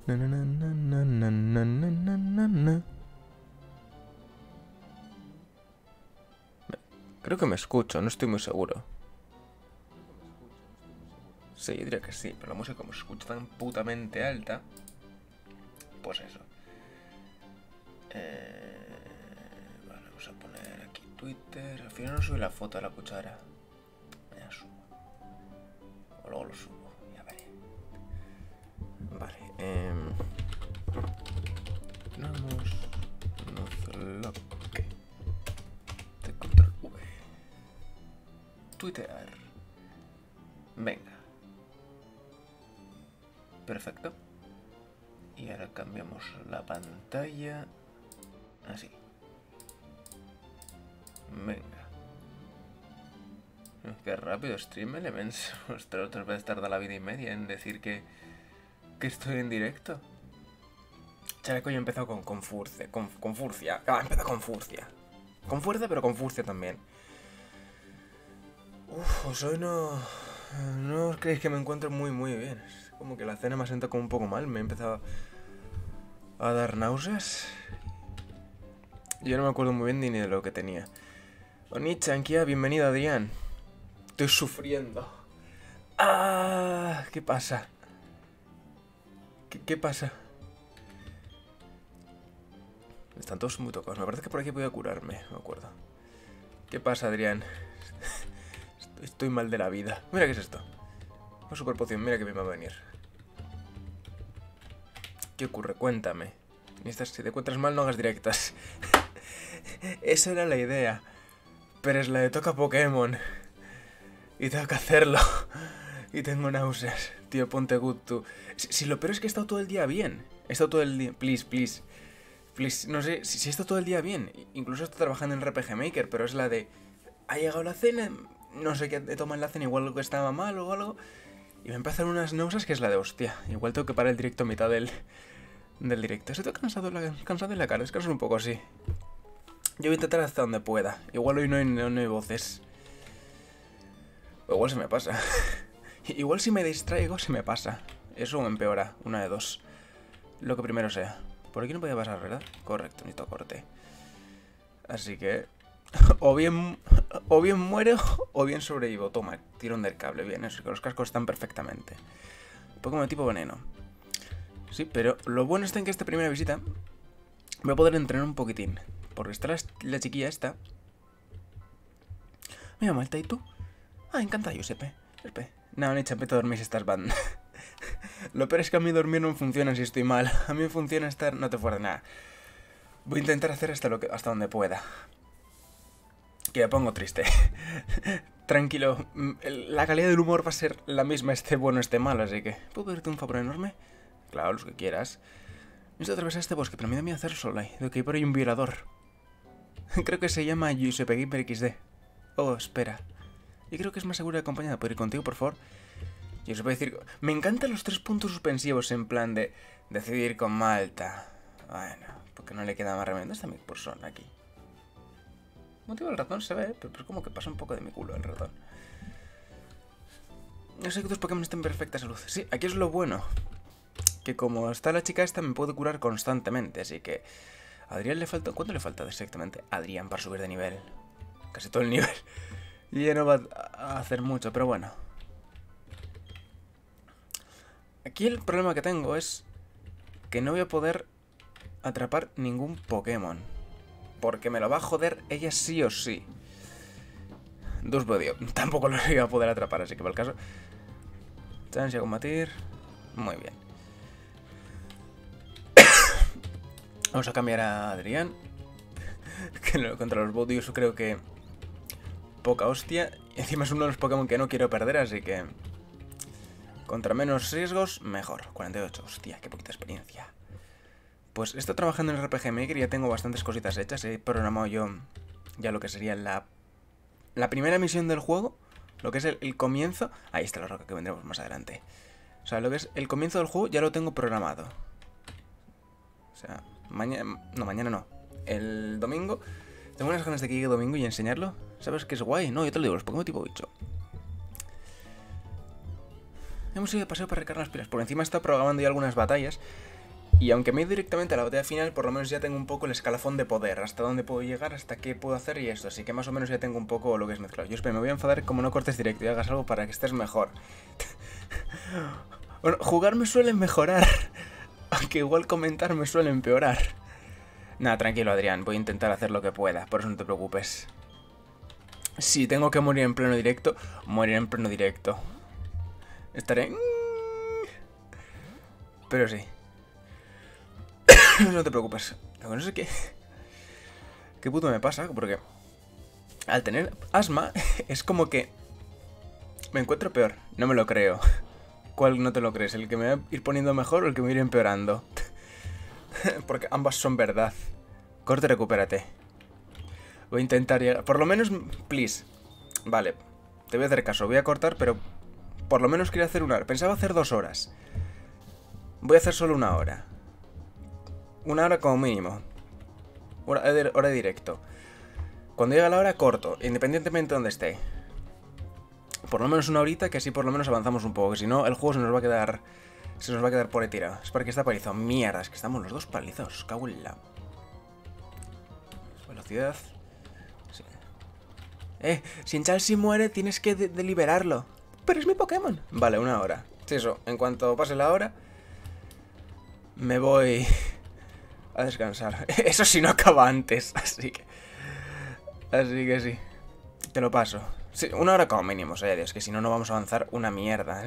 Na, na, na, na, na, na, na, na, na. Creo que me escucho, no estoy muy seguro. Sí, yo diría que sí, pero la música como se escucha tan putamente alta, pues eso. Vale, vamos a poner aquí Twitter. Al final no subí la foto de la cuchara. Ya subo. O luego lo subo, ya veré. Vale, vamos. Nuzlocke. De control V. Twitter. Venga. Perfecto. Y ahora cambiamos la pantalla. Así. Venga. Qué rápido Stream Elements. Ostras, otras veces tarda la vida y media en decir que estoy en directo. Chaleco, yo he empezado con furcia. Con furcia. Ah, he empezado con furcia. Con fuerza, pero con furcia también. Uf, hoy no os creéis que me encuentro muy bien. Es como que la cena me ha sentado como un poco mal. Me he empezado a dar náuseas. Yo no me acuerdo muy bien ni de lo que tenía. Oni-chan, Kia, bienvenido, Adrián. Estoy sufriendo. ¡Ah! ¿Qué pasa? ¿Qué pasa? Están todos muy tocados. Me parece que por aquí voy a curarme, me acuerdo. ¿Qué pasa, Adrián? Estoy mal de la vida. Mira qué es esto. Una super poción, mira que me va a venir. ¿Qué ocurre? Cuéntame. Si te encuentras mal, no hagas directas. Esa era la idea. Pero es la de toca Pokémon. Y tengo que hacerlo. Y tengo náuseas. Tío, ponte good tú. Si lo peor es que he estado todo el día bien. He estado todo el día... Please. No sé, si he estado todo el día bien. Incluso estoy trabajando en RPG Maker, pero es la de... Ha llegado la cena... No sé qué he tomado en la cena, igual que estaba mal o algo. Y me empiezan unas náuseas que es la de hostia. Igual tengo que parar el directo a mitad del directo. Estoy cansado en la cara, descanso un poco así. Yo voy a intentar hasta donde pueda. Igual hoy no hay voces. O igual se me pasa. Igual si me distraigo se me pasa. Eso me empeora, una de dos. Lo que primero sea. Por aquí no podía pasar, ¿verdad? Correcto, necesito corte. Así que... O bien muero o bien sobrevivo. Toma, tirón del cable. Bien, eso, que los cascos están perfectamente. Pokémon de tipo veneno. Sí, pero lo bueno está en que esta primera visita voy a poder entrenar un poquitín. Porque está la chiquilla esta. Mira, Malta, ¿y tú? Ah, encanta, Giuseppe. No, ni champeta dormir si estás band. Lo peor es que a mí dormir no funciona si estoy mal. A mí me funciona estar... No te fuerza nada. Voy a intentar hacer hasta donde pueda. Que me pongo triste. Tranquilo. La calidad del humor va a ser la misma, esté bueno, esté malo, así que... ¿Puedo pedirte un favor enorme? Claro, los que quieras. Necesito atravesar este bosque, pero me da miedo hacer sola. De que hay por ahí un violador. Creo que se llama Giuseppe Gamer XD. Oh, espera. Y creo que es más seguro de acompañada. ¿Puedo ir contigo, por favor? Yo os voy a decir... Me encantan los 3 puntos suspensivos en plan de... Decidir con Malta. Bueno, porque no le queda más remedio. ¿Dónde está mi persona aquí? Motivo del ratón se ve, pero es como que pasa un poco de mi culo el ratón. No sé que tus Pokémon estén en perfecta salud. Sí, aquí es lo bueno. Que como está la chica esta me puedo curar constantemente, así que... A Adrián le falta... ¿Cuánto le falta exactamente a Adrián para subir de nivel? Casi todo el nivel. Y ya no va a hacer mucho, pero bueno. Aquí el problema que tengo es que no voy a poder atrapar ningún Pokémon. Porque me lo va a joder ella sí o sí. Dusbodio. Tampoco lo voy a poder atrapar, así que para el caso... Chance a combatir... Muy bien. Vamos a cambiar a Adrián. Que contra los Bodios creo que... Poca hostia. Y encima es uno de los Pokémon que no quiero perder, así que... Contra menos riesgos, mejor. 48. Hostia, qué poquita experiencia. Pues estoy trabajando en RPG Maker y ya tengo bastantes cositas hechas. He programado yo ya lo que sería la primera misión del juego. Lo que es el comienzo. Ahí está la roca que vendremos más adelante. O sea, lo que es el comienzo del juego ya lo tengo programado. O sea, mañana no. El domingo. Tengo unas ganas de que llegue domingo y enseñarlo. ¿Sabes qué es guay? No, yo te lo digo, los Pokémon tipo bicho. Hemos ido de paseo para recargar las pilas. Por encima está programando ya algunas batallas Y aunque me he ido directamente a la batalla final, por lo menos ya tengo un poco el escalafón de poder. Hasta dónde puedo llegar, hasta qué puedo hacer y esto. Así que más o menos ya tengo un poco lo que es mezclado. Yo espero, me voy a enfadar como no cortes directo y hagas algo para que estés mejor. Bueno, jugar me suele mejorar. Aunque igual comentar me suele empeorar. Nada, tranquilo Adrián, voy a intentar hacer lo que pueda. Por eso no te preocupes. Si tengo que morir en pleno directo, moriré en pleno directo. Estaré... Pero sí. No te preocupes. No sé qué... ¿Qué puto me pasa? Porque... Al tener asma, es como que... Me encuentro peor. No me lo creo. ¿Cuál no te lo crees? ¿El que me va a ir poniendo mejor o el que me va a ir empeorando? Porque ambas son verdad. Corte, recupérate. Voy a intentar llegar... Por lo menos, please. Vale. Te voy a hacer caso. Voy a cortar, pero... Por lo menos quería hacer 1 hora. Pensaba hacer 2 horas. Voy a hacer solo 1 hora. 1 hora como mínimo. Hora de directo. Cuando llega la hora, corto. Independientemente de donde esté. Por lo menos 1 horita, que así por lo menos avanzamos un poco. Que si no, el juego se nos va a quedar... Se nos va a quedar por ahí tirado. Es porque está paralizado. Mierda, es que estamos los dos paralizados. Cago en la... Velocidad. Sí. Si en Chelsea muere, tienes que deliberarlo. Pero es mi Pokémon. Vale, 1 hora. Sí, eso. En cuanto pase la hora, me voy a descansar. Eso si no acaba antes. Así que sí. Te lo paso. Sí, 1 hora como mínimo, Dios, que si no, no vamos a avanzar una mierda.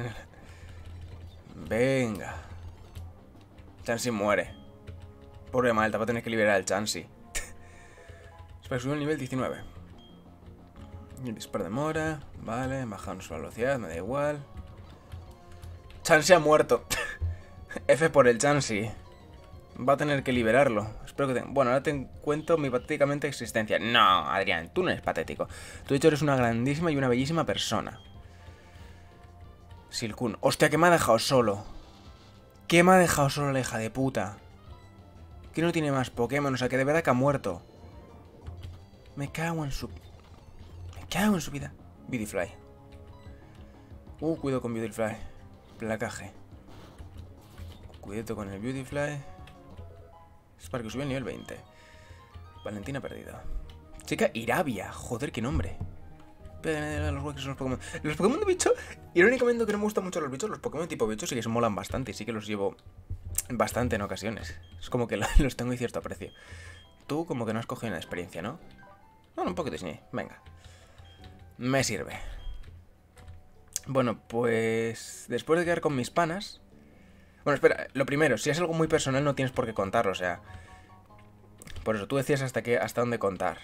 Venga. Chansey muere. Pobre Malta, va a tener que liberar al Chansey. Espera, subió el nivel 19. El disparo de mora. Vale, bajamos la velocidad, me da igual. Chansey ha muerto. F por el Chansey. Va a tener que liberarlo. Espero que bueno, ahora te cuento mi patéticamente existencia. No, Adrián, tú no eres patético. Tú de hecho eres una grandísima y una bellísima persona. Silcoon. Hostia, que me ha dejado solo. ¿Qué me ha dejado solo la hija de puta? Que no tiene más Pokémon, o sea que de verdad que ha muerto. Me cago en su vida. Beautyfly. Cuidado con Beautyfly. Placaje. Cuidado con el Beautyfly. Es para que subió el nivel 20. Valentina perdida. Chica Irabia. Joder, qué nombre. Los huecos son los Pokémon. Los Pokémon de bicho, irónicamente que no me gustan mucho los bichos, los Pokémon tipo bicho sí que se molan bastante y sí que los llevo bastante en ocasiones. Es como que los tengo en cierto aprecio. Tú como que no has cogido una experiencia, ¿no? Bueno, un poquito sí. Venga. Me sirve. Bueno, pues... Después de quedar con mis panas... Bueno, espera, lo primero, si es algo muy personal no tienes por qué contarlo, o sea... Por eso, tú decías hasta dónde contar.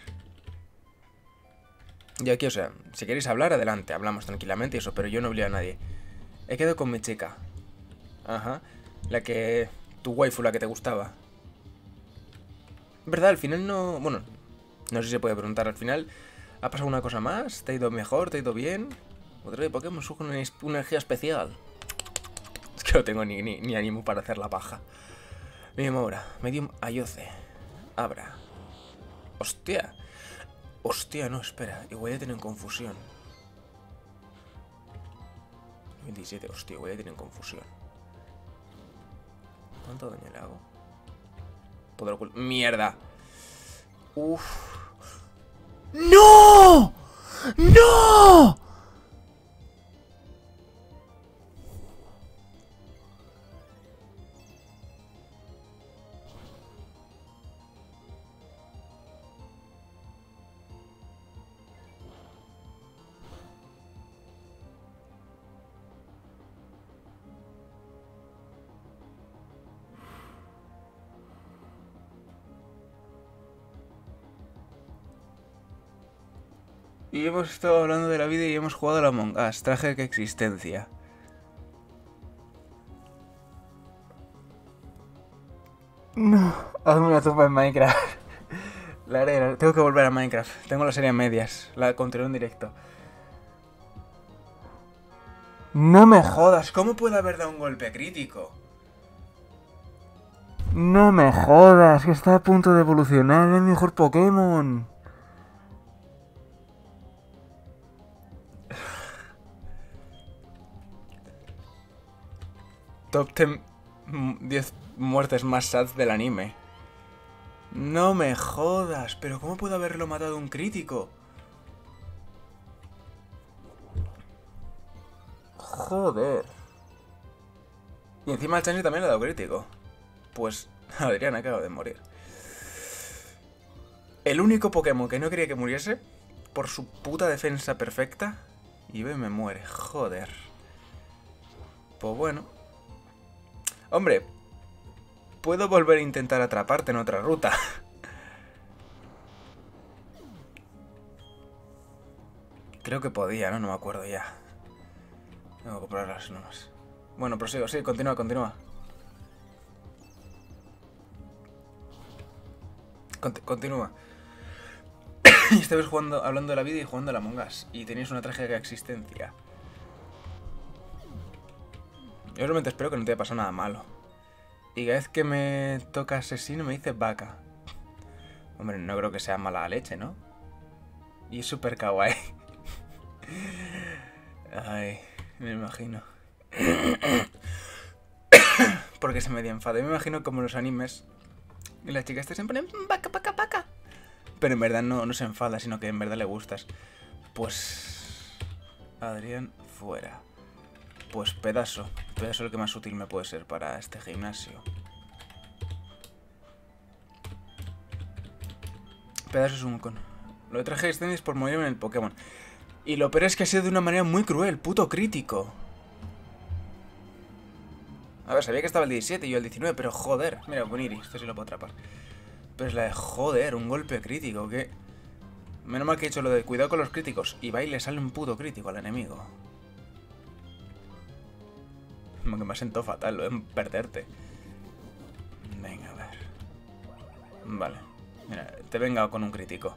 Yo aquí, o sea, si queréis hablar, adelante, hablamos tranquilamente y eso, pero yo no obligo a nadie. He quedado con mi chica. Ajá. La que... Tu waifu, la que te gustaba. ¿Verdad? Al final no... Bueno, no sé si se puede preguntar. Al final, ¿ha pasado una cosa más? ¿Te ha ido mejor? ¿Te ha ido bien? Otra vez Pokémon surge una energía especial. Es que no tengo ni ánimo para hacer la paja. Medium Aura. Medium Ayoce. Abra. Hostia. Hostia, no, espera. Igual ya tienen confusión. 27, hostia, igual ya tienen confusión. ¿Cuánto daño le hago? Todo lo ¡mierda! ¡Uf! ¡No! ¡No! Y hemos estado hablando de la vida y hemos jugado a la Among Us. Trágica existencia. No, hazme una tupa en Minecraft. La haré, tengo que volver a Minecraft. Tengo la serie a medias. La continúo en directo. No me jodas, ¿cómo puede haber dado un golpe crítico? No me jodas, que está a punto de evolucionar el mejor Pokémon. Top 10 10 muertes más sads del anime. No me jodas, pero ¿cómo puede haberlo matado un crítico? Joder. Y encima al Chansey también le ha dado crítico. Pues Adrián acaba de morir. El único Pokémon que no quería que muriese, por su puta defensa perfecta, y ve, me muere. Joder. Pues bueno. Hombre, puedo volver a intentar atraparte en otra ruta. Creo que podía, ¿no? No me acuerdo ya. Tengo que comprobarlas nomás. Bueno, prosigo, sí, continúa, continúa. Continúa. Estabas jugando, hablando de la vida y jugando a la Among Us. Y tenías una trágica existencia. Yo realmente espero que no te haya pasado nada malo. Y cada vez que me toca asesino me dice vaca. Hombre, no creo que sea mala leche, ¿no? Y es súper kawaii. Ay, me imagino. Porque se me enfada. Me imagino como en los animes. Y la chica está siempre en vaca, vaca, vaca. Pero en verdad no se enfada, sino que en verdad le gustas. Pues... Adrián, fuera. Pues pedazo. Pedazo es lo que más útil me puede ser para este gimnasio. Pedazo es un con. Lo de traje extended es por morirme en el Pokémon. Y lo peor es que ha sido de una manera muy cruel, puto crítico. A ver, sabía que estaba el 17 y yo el 19, pero joder. Mira, Buniri, esto sí lo puedo atrapar. Pero es la de joder, un golpe crítico, que... Menos mal que he hecho lo de cuidado con los críticos. Y va y le sale un puto crítico al enemigo. Como que me ha sentado fatal lo de perderte. Venga, a ver. Vale. Mira, te venga con un crítico.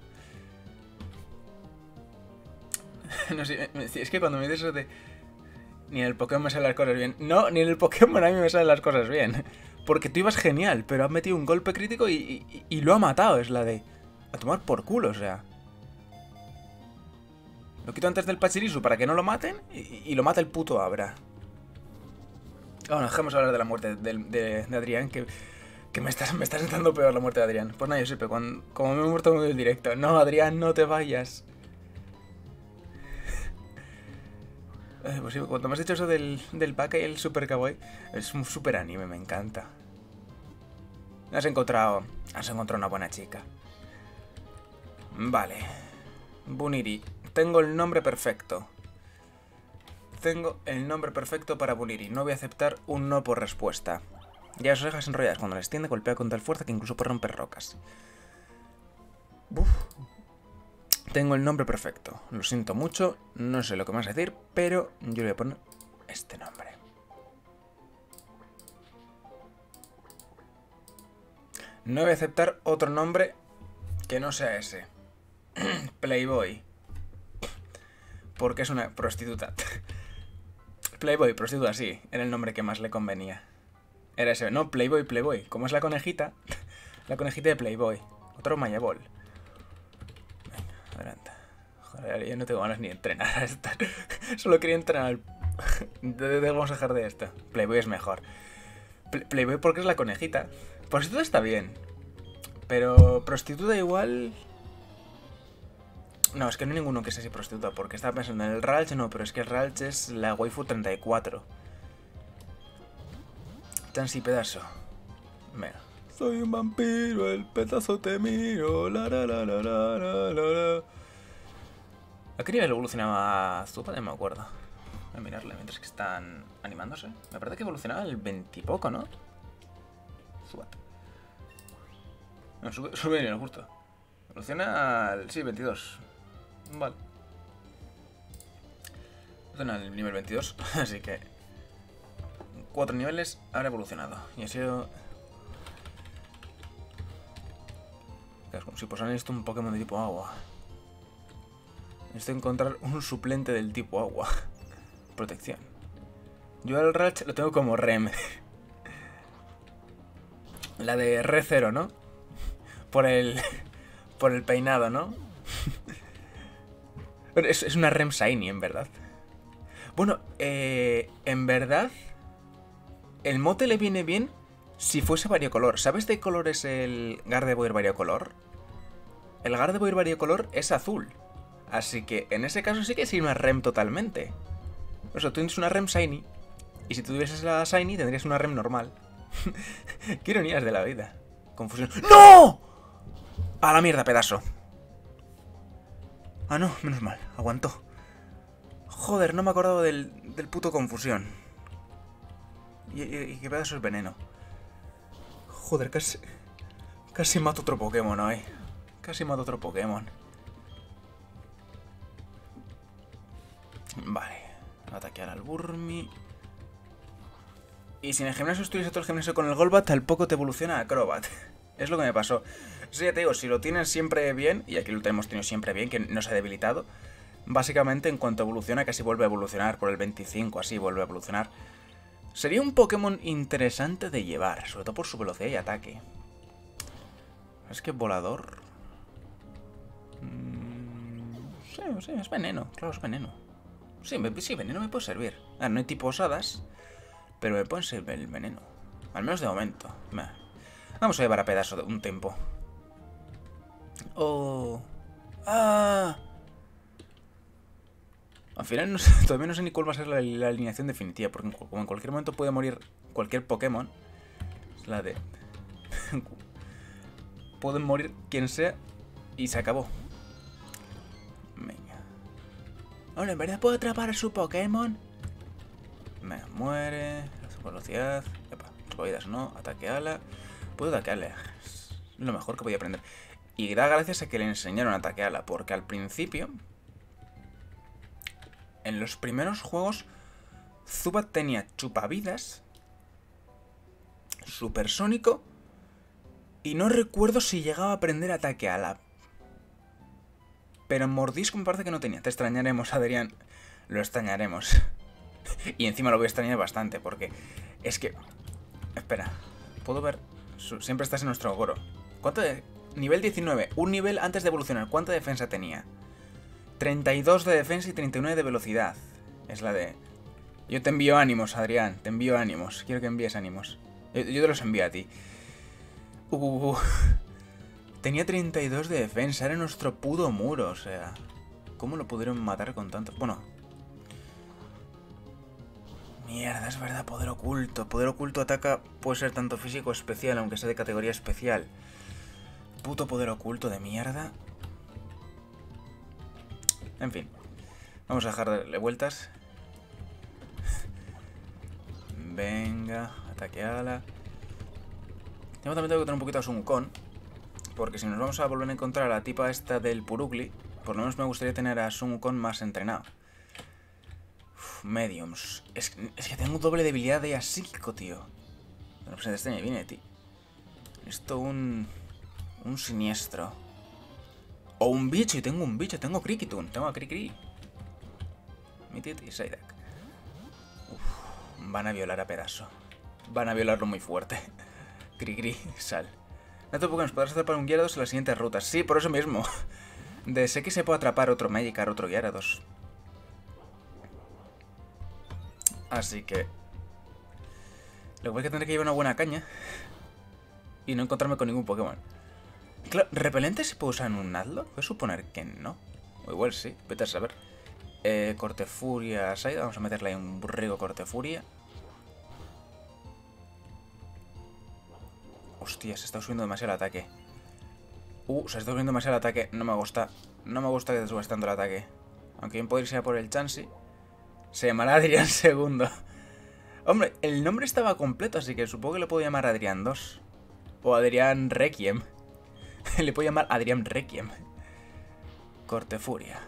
No sé, es que cuando me dices eso de... Ni en el Pokémon me salen las cosas bien. No, ni en el Pokémon a mí me salen las cosas bien. Porque tú ibas genial, pero has metido un golpe crítico y lo ha matado. Es la de... A tomar por culo, o sea... Lo quito antes del Pachirisu para que no lo maten y lo mata el puto Abra. Bueno, dejemos hablar de la muerte de Adrián, que me está sentando peor la muerte de Adrián. Pues nada, yo sé, como me he muerto en el directo. No, Adrián, no te vayas. Pues sí, cuando me has dicho eso del Baka y el Super Kawaii, es un super anime, me encanta. Has encontrado una buena chica. Vale. Buniri. Tengo el nombre perfecto. Tengo el nombre perfecto para Buniri. No voy a aceptar un no por respuesta. Ya sus orejas enrolladas. Cuando les tiende, golpea con tal fuerza que incluso puede romper rocas. Uf. Tengo el nombre perfecto. Lo siento mucho, no sé lo que más decir, pero yo le voy a poner este nombre. No voy a aceptar otro nombre que no sea ese. Playboy. Porque es una prostituta. Playboy, prostituta, sí. Era el nombre que más le convenía. Era ese. No, Playboy, Playboy. Como es la conejita. La conejita de Playboy. Otro Mayabol. Adelante. Joder, yo no tengo ganas ni de entrenar a esta. Solo quería entrenar. Debemos dejar de esto. Playboy es mejor. Playboy porque es la conejita. Prostituta está bien. Pero prostituta igual... No, es que no hay ninguno que sea así prostituta. Porque estaba pensando en el Ralch, no, pero es que el Ralch es la waifu 34. Chansey pedazo. Venga. Soy un vampiro, el pedazo te miro. La la la la la la la. ¿A qué nivel evolucionaba Zubat? No me acuerdo. Voy a mirarle mientras que están animándose. Me parece que evolucionaba el 20 y poco, ¿no? Zubat. No, sube nivel justo. Evoluciona al... Sí, 22. Vale. Evoluciona al nivel 22, así que... 4 niveles habrá evolucionado. Y ha sido... Es como si posan esto un Pokémon de tipo agua. Necesito encontrar un suplente del tipo agua. Protección. Yo al Ralch lo tengo como Rem. La de Re 0, ¿no? Por el peinado, ¿no? Es una Rem Shiny, en verdad. Bueno, en verdad... el mote le viene bien si fuese variocolor. ¿Sabes de color es el Gardevoir variocolor? El Gardevoir variocolor es azul. Así que en ese caso sí que es una REM totalmente. O sea, tú tienes una REM Shiny. Y si tuvieses la Shiny tendrías una REM normal. Qué ironías de la vida. Confusión. ¡No! A la mierda, pedazo. Ah, no, menos mal, aguantó. Joder, no me he acordado del puto confusión. Y qué pedazo es veneno. Joder, casi mato otro Pokémon ahí. Casi mato otro Pokémon. Vale, ataquear al Burmy. Y si en el gimnasio estuviese todo el gimnasio con el Golbat, al poco te evoluciona a Crobat. Es lo que me pasó. Sí, ya te digo, si lo tienes siempre bien, y aquí lo tenemos tenido siempre bien, que no se ha debilitado, básicamente en cuanto evoluciona casi vuelve a evolucionar, por el 25 así vuelve a evolucionar. Sería un Pokémon interesante de llevar, sobre todo por su velocidad y ataque. Es que volador... Sí, es veneno, claro, es veneno. Sí, veneno me puede servir. Ah, no hay tipo osadas, pero me puede servir el veneno. Al menos de momento. Vamos a llevar a pedazo de un tiempo. Oh. ¡Ah! Al final todavía no sé ni cuál va a ser la alineación definitiva, porque como en cualquier momento puede morir cualquier Pokémon. Es la de... Pueden morir quien sea y se acabó. Venga. Ahora, ¿en verdad puedo atrapar a su Pokémon? Venga, muere. Su velocidad. Epa, oídas no. Ataque ala. Puedo ataquearle. Es lo mejor que podía aprender. Y da gracias a que le enseñaron a ataque ala, porque al principio... En los primeros juegos, Zubat tenía chupavidas, supersónico, y no recuerdo si llegaba a aprender ataque ala. Pero en mordisco me parece que no tenía. Te extrañaremos, Adrián. Lo extrañaremos. Y encima lo voy a extrañar bastante, porque es que... Espera, puedo ver... Siempre estás en nuestro Goro. ¿Cuánto de...? Nivel 19, un nivel antes de evolucionar. ¿Cuánta defensa tenía? 32 de defensa y 39 de velocidad. Es la de... Yo te envío ánimos, Adrián. Te envío ánimos. Quiero que envíes ánimos. Yo te los envío a ti. Tenía 32 de defensa. Era nuestro puto muro, o sea... ¿Cómo lo pudieron matar con tanto...? Bueno... Mierda, es verdad, poder oculto. Poder oculto ataca... Puede ser tanto físico o especial, aunque sea de categoría especial. Puto poder oculto de mierda. En fin. Vamos a dejarle vueltas. Venga, ataque ala. Yo también tengo que tener un poquito a Sunkon, porque si nos vamos a volver a encontrar a la tipa esta del Purugly, por lo menos me gustaría tener a Sunkon más entrenado. Mediums. Es que tengo doble debilidad de psíquico, tío. Bueno, pues este me viene, tío. Esto un siniestro. O un bicho, y tengo un bicho. Tengo Krikitun, tengo a Krikri. Mitit y Psyduck. Van a violar a pedazo. Van a violarlo muy fuerte. Krikri, sal. No te preocupes, podrás atrapar un Gyarados en las siguientes rutas. Sí, por eso mismo. Sé que se puede atrapar otro Magikarp, otro Gyarados. Así que... Lo que voy a tener que llevar una buena caña. Y no encontrarme con ningún Pokémon. Claro, ¿repelente se puede usar en un Nuzlocke? Voy a suponer que no. O igual sí, vete a saber. Cortefuria Psyduck. Vamos a meterle ahí un rico Cortefuria. Hostia, se está subiendo demasiado el ataque. Se está subiendo demasiado el ataque. No me gusta. No me gusta que te subas tanto el ataque. Aunque bien podría ir por el Chansey. Se llamará Adrián II. Hombre, el nombre estaba completo, así que supongo que le puedo llamar Adrián 2. O Adrián Requiem. Le puedo llamar Adrián Requiem. Cortefuria.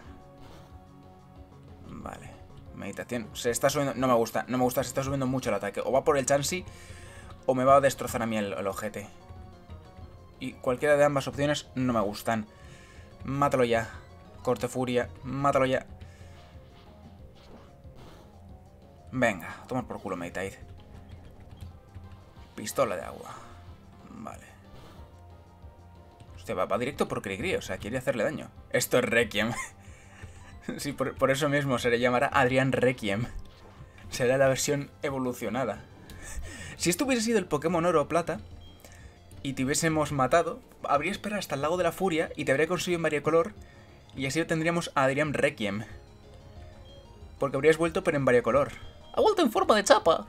Vale. Meditación. Se está subiendo... No me gusta, no me gusta. Se está subiendo mucho el ataque. O va por el Chansey o me va a destrozar a mí el ojete. Y cualquiera de ambas opciones no me gustan. Mátalo ya. Cortefuria. Mátalo ya. Venga, a tomar por culo, Meditite. Pistola de agua. Vale. Hostia, va directo por Krikri, o sea, quiere hacerle daño. Esto es Requiem. Sí, por eso mismo se le llamará Adrián Requiem. Será la versión evolucionada. Si esto hubiese sido el Pokémon Oro o Plata y te hubiésemos matado, habría esperado hasta el Lago de la Furia y te habría conseguido en Variocolor y así tendríamos a Adrian Requiem. Porque habrías vuelto pero en Variocolor. ¡Ha vuelto en forma de chapa!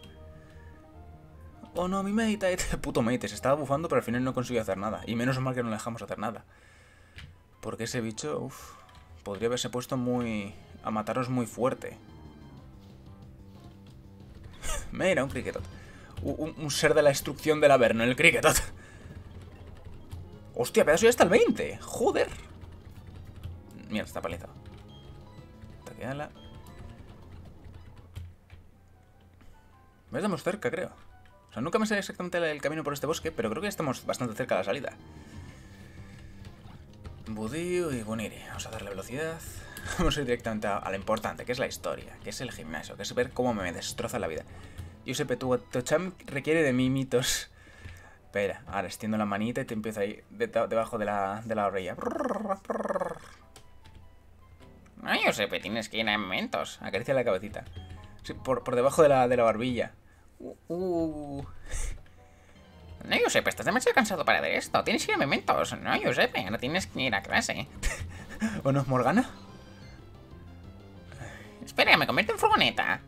Oh no, mi Meditite. Puto Meditite, se estaba bufando pero al final no consiguió hacer nada. Y menos mal que no le dejamos hacer nada. Porque ese bicho, podría haberse puesto a mataros muy fuerte. Mira, un Kricketot. Un ser de la destrucción del Averno, el Kricketot. Hostia, pedazo ya está el 20. Joder. Mierda, está palizado. Taqueala. Estamos cerca, creo. O sea, nunca me sé exactamente el camino por este bosque, pero creo que ya estamos bastante cerca de la salida. Budio y Guniri. Vamos a darle velocidad. Vamos a ir directamente a lo importante, que es la historia, que es el gimnasio, que es ver cómo me destroza la vida. Giuseppe, tu Tochamp requiere de mimitos. Espera, ahora extiendo la manita y te empiezo ahí debajo de la orilla. No, Giuseppe, tienes que ir a Mementos. Acaricia la cabecita. Sí, por debajo de la barbilla. No, Giuseppe, estás demasiado cansado para ver esto. Tienes que ir a Mementos. No, Giuseppe, ahora tienes que ir a clase. ¿O no, Morgana? Espera, me convierto en furgoneta.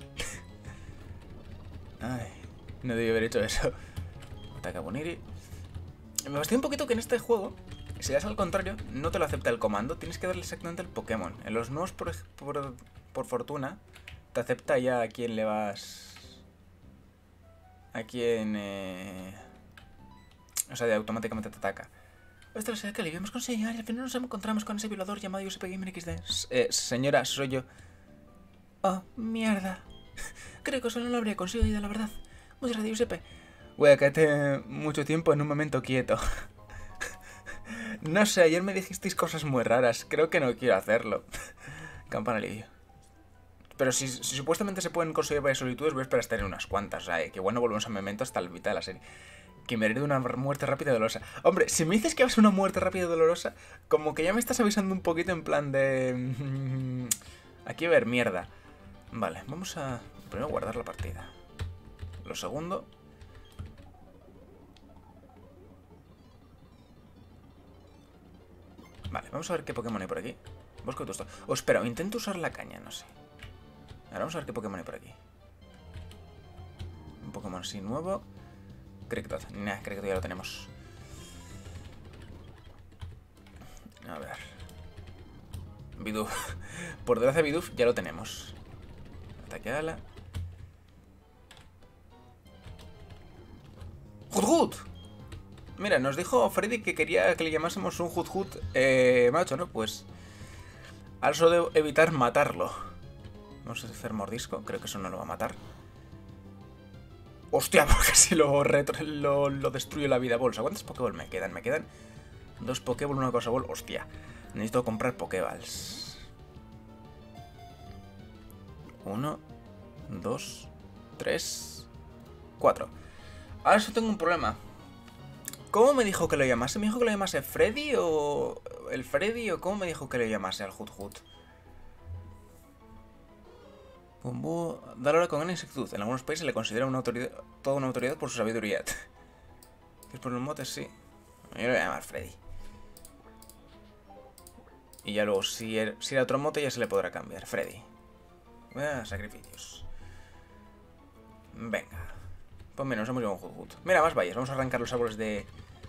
Ay, no debí haber hecho eso. Ataca a Guniri. Me fastidia un poquito que en este juego, si le das al contrario, no te lo acepta el comando. Tienes que darle exactamente al Pokémon. En los nuevos, por fortuna, te acepta ya a quién le vas... A quién... O sea, automáticamente te ataca. Ostras, ¿qué alivio hemos conseguido? Y al final nos encontramos con ese violador llamado Giuseppe Gamer XD. Señora, soy yo. Oh, mierda. Creo que solo lo habría conseguido, la verdad. Muchas gracias, Giuseppe. Voy a quedarte mucho tiempo en un momento quieto. No sé, ayer me dijisteis cosas muy raras. Creo que no quiero hacerlo. Campana alivio. Pero si supuestamente se pueden conseguir varias solitudes, voy a esperar a estar en unas cuantas. O sea, que bueno, volvemos a Memento hasta la mitad de la serie. Que me herede una muerte rápida y dolorosa. Hombre, si me dices que va a ser una muerte rápida y dolorosa, como que ya me estás avisando un poquito en plan de... Aquí va a haber mierda. Vale, vamos a... Primero guardar la partida. Lo segundo... Vale, vamos a ver qué Pokémon hay por aquí. Bosque de Tusto. Oh, espera, intento usar la caña, no sé. Ahora vamos a ver qué Pokémon hay por aquí. Un Pokémon así nuevo. Kricketot. Nah, Kricketot ya lo tenemos. A ver. Bidoof. Por desgracia, Bidoof ya lo tenemos. Ataque ala. ¡Hut-Hut! Mira, nos dijo Freddy que quería que le llamásemos un Hut-Hut macho, ¿no? Pues... Ahora solo debo evitar matarlo. Vamos a hacer mordisco. Creo que eso no lo va a matar. ¡Hostia! Porque si lo destruyo la vida bolsa. ¿Cuántas Pokéball me quedan? Me quedan 2 Pokéball, 1 cosa ball. ¡Hostia! Necesito comprar Pokéballs. 1, 2, 3, 4. Ahora solo tengo un problema. ¿Cómo me dijo que lo llamase? ¿Me dijo que lo llamase Freddy o... el Freddy o cómo me dijo que lo llamase al Hut-Hut? Dar hora con gran exactitud. En algunos países le considera toda una autoridad por su sabiduría. ¿Quieres poner un mote? Sí. Yo lo voy a llamar Freddy. Y ya luego, si era otro mote, ya se le podrá cambiar. Freddy. Sacrificios. Venga. Pues mira, nos hemos llevado un Hut-Hut. Mira, más valles. Vamos a arrancar los árboles de...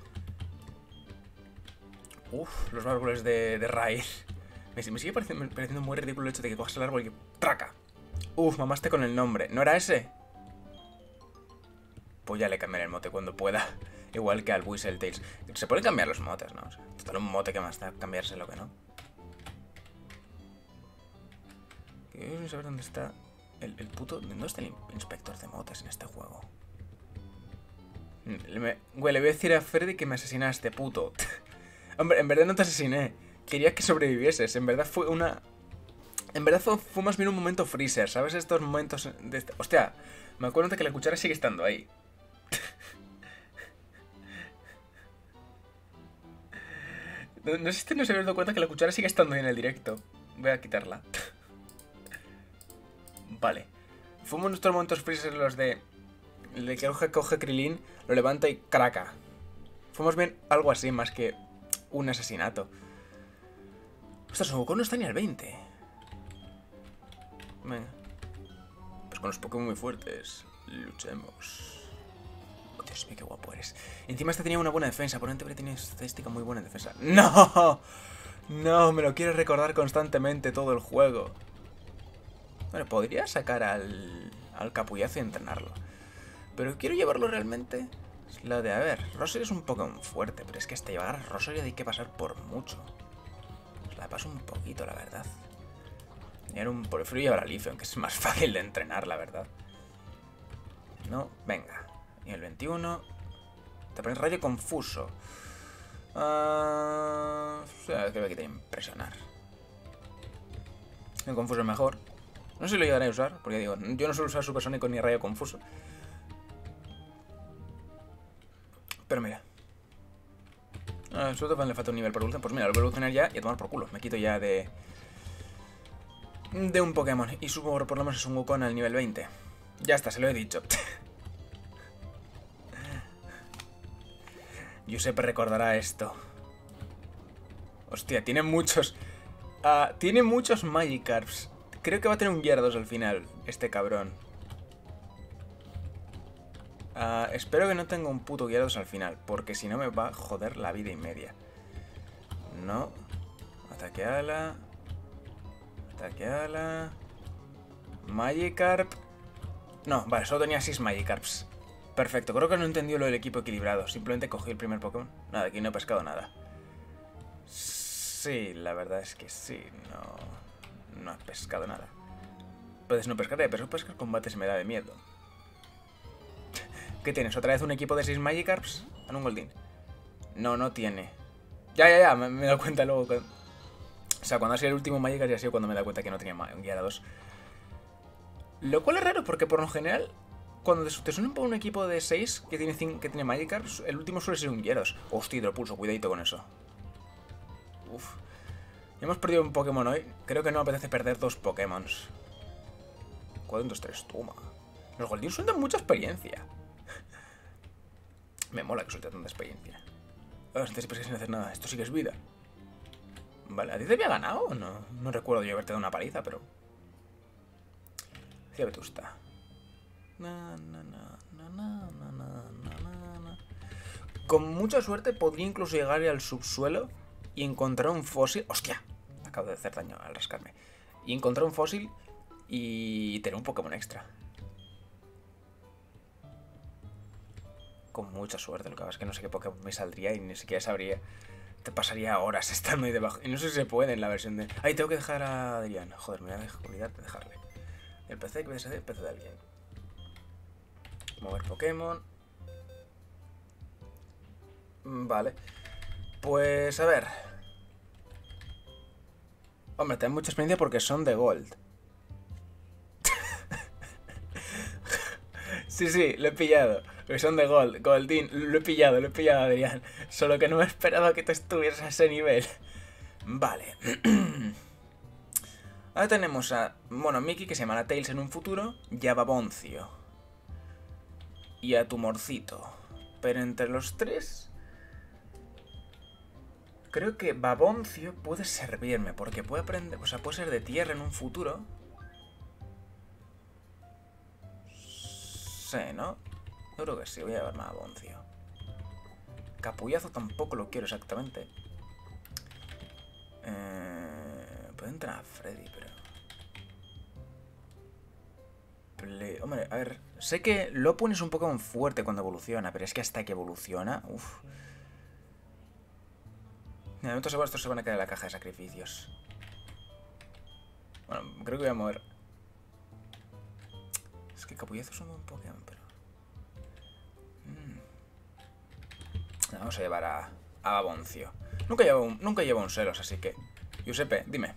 los árboles de raíz. Me sigue pareciendo muy ridículo el hecho de que cojas el árbol y que... ¡Traca! Mamaste con el nombre. ¿No era ese? Pues ya le cambiaré el mote cuando pueda. Igual que al Whistletales. Se pueden cambiar los motes, ¿no? O sea, total, un mote que más da cambiárselo que no. Quiero saber dónde está el puto... ¿Dónde está el inspector de motes en este juego? Güey, le voy a decir a Freddy que me asesinaste, puto. Hombre, en verdad no te asesiné. Quería que sobrevivieses. En verdad fue una... En verdad fue más bien un momento freezer, ¿sabes? Estos momentos de... Hostia, me acuerdo de que la cuchara sigue estando ahí. No sé si no se había dado cuenta que la cuchara sigue estando ahí en el directo. Voy a quitarla. Vale. Fuimos nuestros momentos freezer los de... Le coge Krilin, lo levanta y craca. Fuimos bien algo así más que un asesinato. Ostras, Son Wukong no está ni al 20. Venga. Pues con los Pokémon muy fuertes. Luchemos. Oh, Dios mío, qué guapo eres. Encima este tenía una buena defensa. Por ende, tiene estadística muy buena en defensa. ¡No! No, me lo quiere recordar constantemente todo el juego. Bueno, podría sacar al capullazo y entrenarlo. Pero quiero llevarlo realmente. Es lo de, a ver, Rosario es un Pokémon fuerte, pero es que hasta llevar a Rosario hay que pasar por mucho. Pues la paso un poquito, la verdad. Prefiero llevar a Leafeon, que es más fácil de entrenar, la verdad. No, venga. Y el 21. Te pones rayo confuso. Creo que te impresionar. El confuso es mejor. No sé si lo llegaré a usar, porque digo, yo no suelo usar Supersónico ni rayo confuso. Pero mira. Solo le falta un nivel para evolucionar. Pues mira, lo voy a evolucionar ya y a tomar por culo. Me quito ya de un Pokémon. Y subo por lo menos un Wukong al nivel 20. Ya está, se lo he dicho. Giuseppe recordará esto. Hostia, tiene muchos... tiene muchos Magikarps. Creo que va a tener un Gyarados al final, este cabrón. Espero que no tenga un puto Gyarados al final, porque si no me va a joder la vida y media. No. Ataque ala. Ataque ala. Magikarp. No, vale, solo tenía 6 Magikarps. Perfecto, creo que no entendió lo del equipo equilibrado. Simplemente cogí el primer Pokémon. Nada, aquí no he pescado nada. Sí, la verdad es que sí. No he pescado nada. Puedes no pescar, pero pescar combate se me da de miedo. ¿Qué tienes? ¿Otra vez un equipo de 6 Magikarps? En un Goldeen. No tiene. Ya, me he dado cuenta luego. O sea, cuando ha sido el último Magikarp ya ha sido cuando me he dado cuenta que no tenía un Gyarados. Lo cual es raro porque por lo general, cuando te suena un equipo de 6 que tiene Magikarp, el último suele ser un Gyarados. Hostia, hidropulso, cuidadito con eso. Uf. Ya hemos perdido un Pokémon hoy. Creo que no me apetece perder 2 Pokémon. 4, 2, 3, toma. Los Goldeen sueltan mucha experiencia. Me mola que suelte tanta experiencia. Antes siempre sin hacer nada. Esto sí que es vida. Vale, ¿a ti te había ganado o no? No recuerdo yo haberte dado una paliza, pero... Sí, a Vetusta. Con mucha suerte podría incluso llegar al subsuelo y encontrar un fósil... ¡Hostia! Acabo de hacer daño al rascarme. Y encontrar un fósil y tener un Pokémon extra. Con mucha suerte, lo que pasa es que no sé qué Pokémon me saldría y ni siquiera sabría. Te pasaría horas estando ahí debajo. Y no sé si se puede en la versión de... ¡Ay, tengo que dejar a Adrián! Joder, me voy a olvidar de dejarle. El PC que puede ser el PC de alguien. Mover Pokémon. Vale. Pues a ver. Hombre, tienen mucha experiencia porque son de Gold. Sí, lo he pillado. Porque son de Gold, Goldeen. Lo he pillado, Adrián. Solo que no me esperaba que te estuvieras a ese nivel. Vale. Ahora tenemos a... Bueno, Mickey, que se llamará Tails en un futuro. Y a Baboncio. Y a Tumorcito. Pero entre los tres... Creo que Baboncio puede servirme. Porque puede aprender... O sea, puede ser de tierra en un futuro. Sí, ¿no? Yo creo que sí, voy a llevarme a Baboncio. Capullazo tampoco lo quiero exactamente. Puedo entrar a Freddy, pero... Hombre, a ver... Sé que Lopunny es un Pokémon fuerte cuando evoluciona, pero es que hasta que evoluciona... Uff. De momento seguro estos se van a quedar en la caja de sacrificios. Bueno, creo que voy a mover... Es que Capullazo es un buen Pokémon, pero... Vamos a llevar a Baboncio. Nunca llevo un Celos, así que... Giuseppe, dime.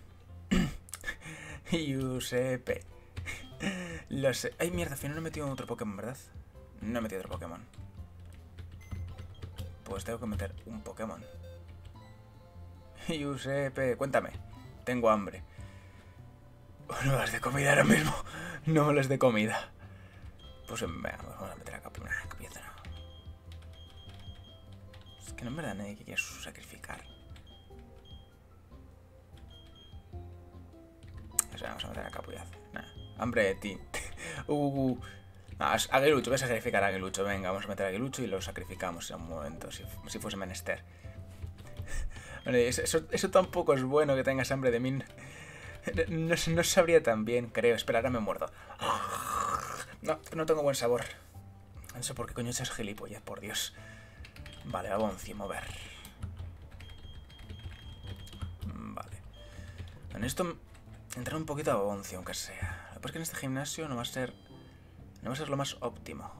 Giuseppe. Lo sé. Ay, mierda, al final no he metido otro Pokémon, ¿verdad? No he metido otro Pokémon. Pues tengo que meter un Pokémon. Giuseppe, cuéntame. Tengo hambre. No me das de comida ahora mismo. No me das de comida. Pues venga, vamos a meter acá una pieza. Es que no me da nadie que quiera sacrificar. O sea, vamos a meter acá puyazo. Nah. Hambre de ti. Aguilucho, voy a sacrificar a Aguilucho. Venga, vamos a meter a Aguilucho y lo sacrificamos en un momento, si fuese menester. Bueno, eso tampoco es bueno que tengas hambre de mí. No sabría tan bien, creo. Espera, ahora me muerdo. No tengo buen sabor. No sé por qué coño es gilipollas, por Dios. Vale, Aboncio, mover. Vale. En esto entrar un poquito a Aboncio, aunque sea. Lo que pasa es que en este gimnasio no va a ser lo más óptimo.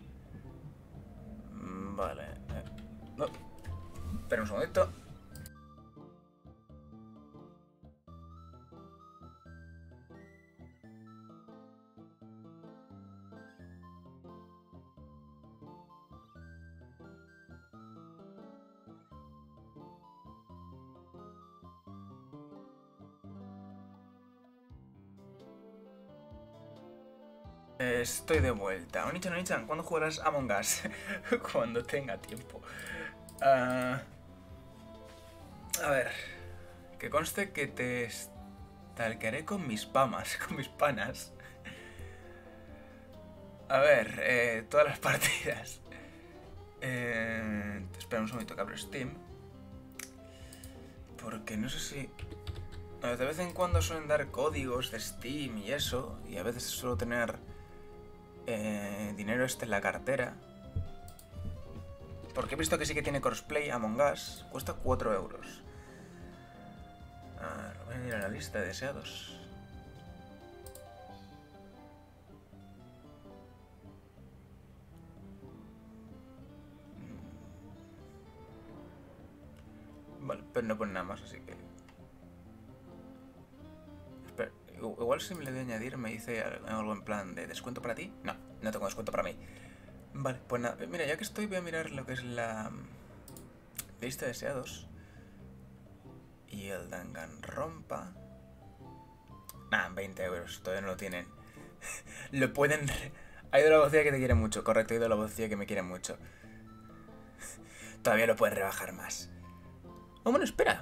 Vale. No. Espera un segundito. Estoy de vuelta. Onichan, ¿cuándo jugarás Among Us? Cuando tenga tiempo. A ver. Que conste que te stalkearé con mis panas. A ver, todas las partidas. Espera un segundito que abro Steam. Porque no sé si... De vez en cuando suelen dar códigos de Steam y eso. Y a veces suelo tener... dinero en la cartera. Porque he visto que sí que tiene crossplay Among Us. Cuesta 4 euros. Lo voy a añadir a la lista de deseados. Vale, pero no pone nada más, así que... Espera, igual si me le doy a añadir me dice algo en plan de ¿descuento para ti? No tengo descuento para mí. Vale, pues nada, mira, ya que estoy voy a mirar lo que es la lista de deseados. Y el Danganronpa. 20 euros, todavía no lo tienen. Lo pueden... Ha ido la vocilla que te quiere mucho, correcto, ha ido la vocilla que me quiere mucho. Todavía lo pueden rebajar más. Oh, bueno, espera.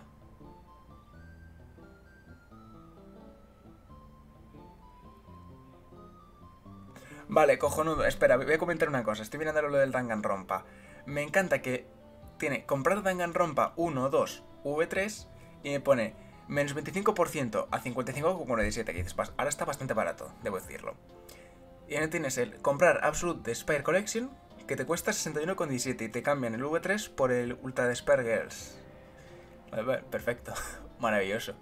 Vale, cojonudo. Espera, voy a comentar una cosa. Estoy mirando lo del Danganronpa. Me encanta que tiene comprar Danganronpa 1, 2, V3 y me pone menos 25% a 55,47. Que dices, ahora está bastante barato, debo decirlo. Y ahora tienes el comprar Absolute de Spire Collection, que te cuesta 61,17 y te cambian el V3 por el Ultra de Spire Girls. Vale, perfecto. Maravilloso.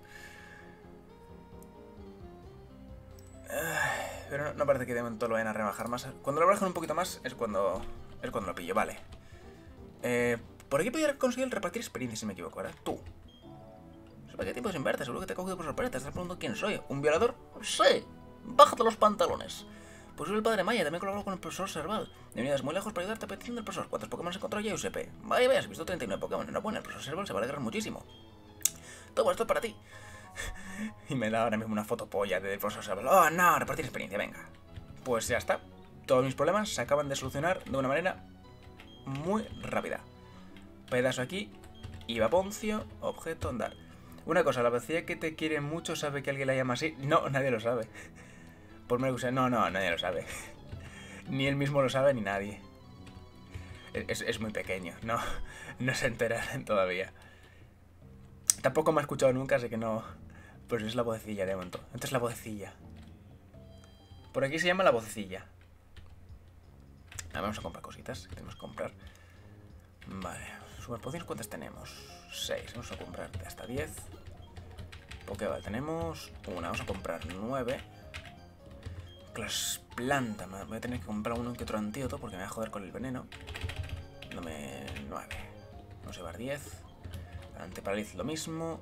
Pero no parece que de momento lo vayan a rebajar más. Cuando lo rebajan un poquito más es cuando lo pillo, vale. Por aquí podría conseguir el repartir experiencia, si me equivoco, ¿verdad? Tú. ¿Para qué tiempo sin verte? Seguro que te he cogido por sorpresa. Te estás preguntando quién soy. ¿Un violador? Sí. Bájate los pantalones. Pues soy el padre Maya, también colaboro con el profesor Serval. De unidades muy lejos para ayudarte a petición del profesor. ¿Cuántos Pokémon has encontrado ya, Giuseppe? Vaya, has visto 39 Pokémon. Enhorabuena, el profesor Serval se va a alegrar muchísimo. Todo esto es para ti. Y me da ahora mismo una foto polla del profesor Serval. Oh, no, repartir experiencia, venga. Pues ya está. Todos mis problemas se acaban de solucionar de una manera muy rápida. Pedazo aquí. Iba Poncio. Objeto, andar. Una cosa, la vacía que te quiere mucho sabe que alguien la llama así. No, nadie lo sabe. Por menos que no, nadie lo sabe. Ni él mismo lo sabe, ni nadie. Es muy pequeño, no se enteran todavía. Tampoco me ha escuchado nunca, así que no... Pues es la vocecilla de momento. Esta es la vocecilla. Por aquí se llama la vocecilla. Vamos a comprar cositas que tenemos que comprar. Vale, superpociones, ¿cuántas tenemos? 6, vamos a comprar hasta 10. Pokéball tenemos una, vamos a comprar 9. Clash planta, voy a tener que comprar uno que otro antídoto porque me va a joder con el veneno. Dame 9. Vamos a llevar 10. Antiparaliz lo mismo.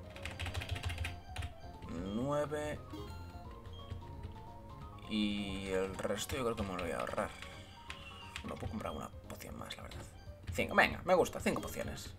9. Y el resto yo creo que me lo voy a ahorrar. No puedo comprar una poción más, la verdad. 5, venga, me gusta, 5 pociones.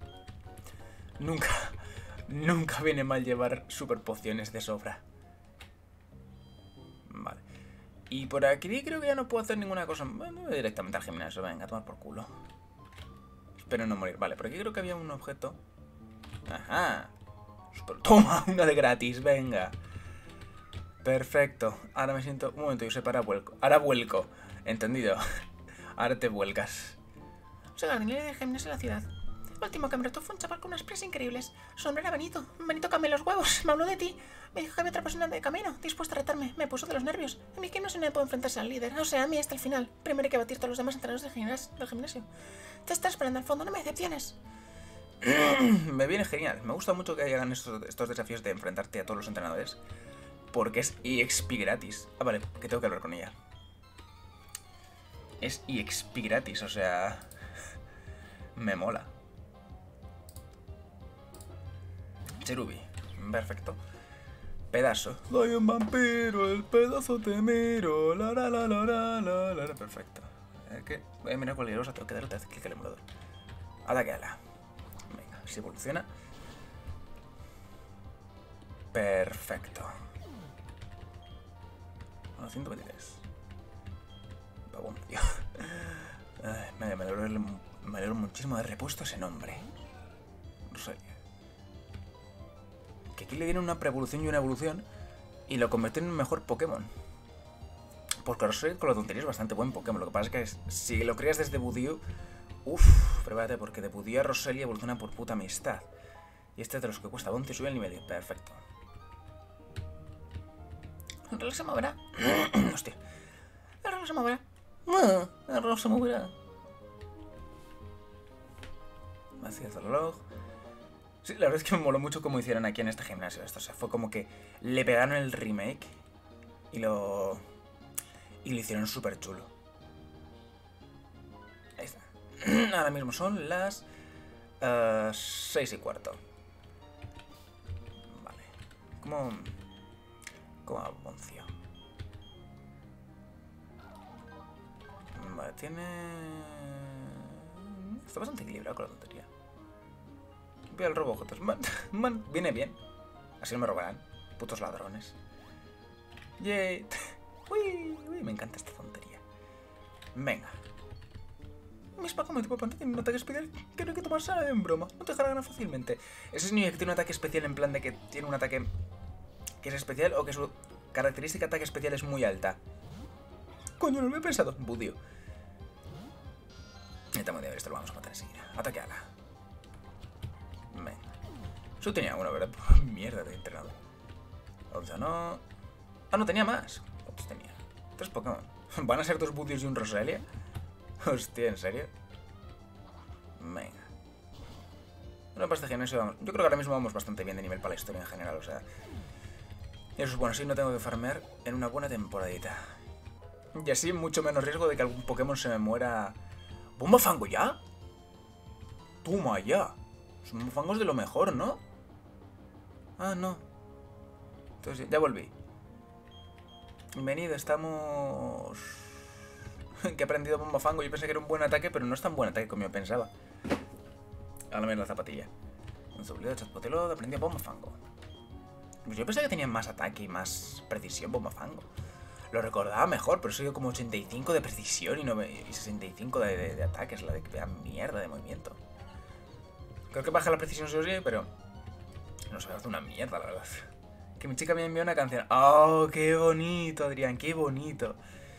Nunca viene mal llevar super pociones de sobra. Vale. Y por aquí creo que ya no puedo hacer ninguna cosa. Bueno, voy directamente al gimnasio. Venga, a tomar por culo. Espero no morir. Vale, por aquí creo que había un objeto. Ajá. Toma, una de gratis, venga. Perfecto. Ahora me siento... Un momento, Josep, ahora vuelco. Ahora vuelco. Entendido. Ahora te vuelcas. Soy jardinero de gimnasio de la ciudad. El último que me retó fue un chaval con unas presas increíbles. Su nombre era Benito. Benito cambió los huevos. Me habló de ti. Me dijo que había otra persona de camino, dispuesta a retarme. Me puso de los nervios. A mí que no se me puede enfrentarse al líder. O sea, a mí hasta el final. Primero hay que batir todos los demás entrenadores del gimnasio. Te estás esperando al fondo, no me decepciones. Me viene genial. Me gusta mucho que hagan estos desafíos de enfrentarte a todos los entrenadores. Porque es EXP gratis. Ah, vale, que tengo que hablar con ella. Es EXP gratis, o sea... Me mola. Cherubi. Perfecto. Pedazo. Soy un vampiro, el pedazo te miro. La la la la la la la. Perfecto. ¿Qué? Voy a mirar cualquier cosa, tengo que darle clic al emulador. Ataque ala. Venga, si evoluciona. Perfecto. 123. Pavón, tío. Me alegro muchísimo de repuesto ese nombre. Rosalia. Que aquí le dieron una pre-evolución y una evolución y lo convirtieron en un mejor Pokémon. Porque Rosalia con la tontería es bastante buen Pokémon. Lo que pasa es que si lo crías desde Budew, prepárate porque de Budew a Rosalia evoluciona por puta amistad. Y este es de los que cuesta 11 y sube el nivel 10. Perfecto. El reloj se moverá. Hostia. El reloj se moverá. El reloj se moverá. Hacia el reloj. Sí, la verdad es que me moló mucho cómo hicieron aquí en este gimnasio esto. O sea, fue como que le pegaron el remake y lo hicieron súper chulo. Ahí está. Ahora mismo son las 6:15. Vale. ¿Cómo avanció? Vale, tiene... Está bastante equilibrado con la tontería. Voy al robo objetos. Viene bien. Así no me robarán. Putos ladrones. Yay. Uy, me encanta esta tontería. Venga. Mis Pokémon tipo planta tienen un ataque especial que no hay que tomarse en broma. No te dejará ganar fácilmente. Ese es niño que tiene un ataque especial en plan de que tiene un ataque que es especial o que su característica de ataque especial es muy alta. Coño, no lo había pensado. Budio. Estamos de ver, esto lo vamos a matar enseguida. Ataque ala. Venga. Eso tenía uno, ¿verdad? Mierda de entrenador. O sea, no... Ah, no, tenía más. ¿Cuántos tenía? 3 Pokémon. ¿Van a ser 2 Budios y un Roselia? Hostia, ¿en serio? Venga. Bueno, para este gimnasio vamos... Yo creo que ahora mismo vamos bastante bien de nivel para la historia en general, o sea... Y eso es bueno, así no tengo que farmear en una buena temporadita. Y así mucho menos riesgo de que algún Pokémon se me muera... ¿Bombafango ya? Toma ya. Son Bombafangos de lo mejor, ¿no? Ah, no. Entonces ya volví. Bienvenido, estamos... que he aprendido Bombafango. Yo pensé que era un buen ataque, pero no es tan buen ataque como yo pensaba. Ahora menos la zapatilla. Un sublido, Chatpotelod, aprendió Bombafango. Pues yo pensé que tenía más ataque y más precisión Bombafango. Lo recordaba mejor, pero soy como 85 de precisión y 65 de ataque. Es la de que vea mierda de movimiento. Creo que baja la precisión si os oye, pero... No se hace una mierda, la verdad. Que mi chica me envió una canción. ¡Oh, qué bonito, Adrián! ¡Qué bonito!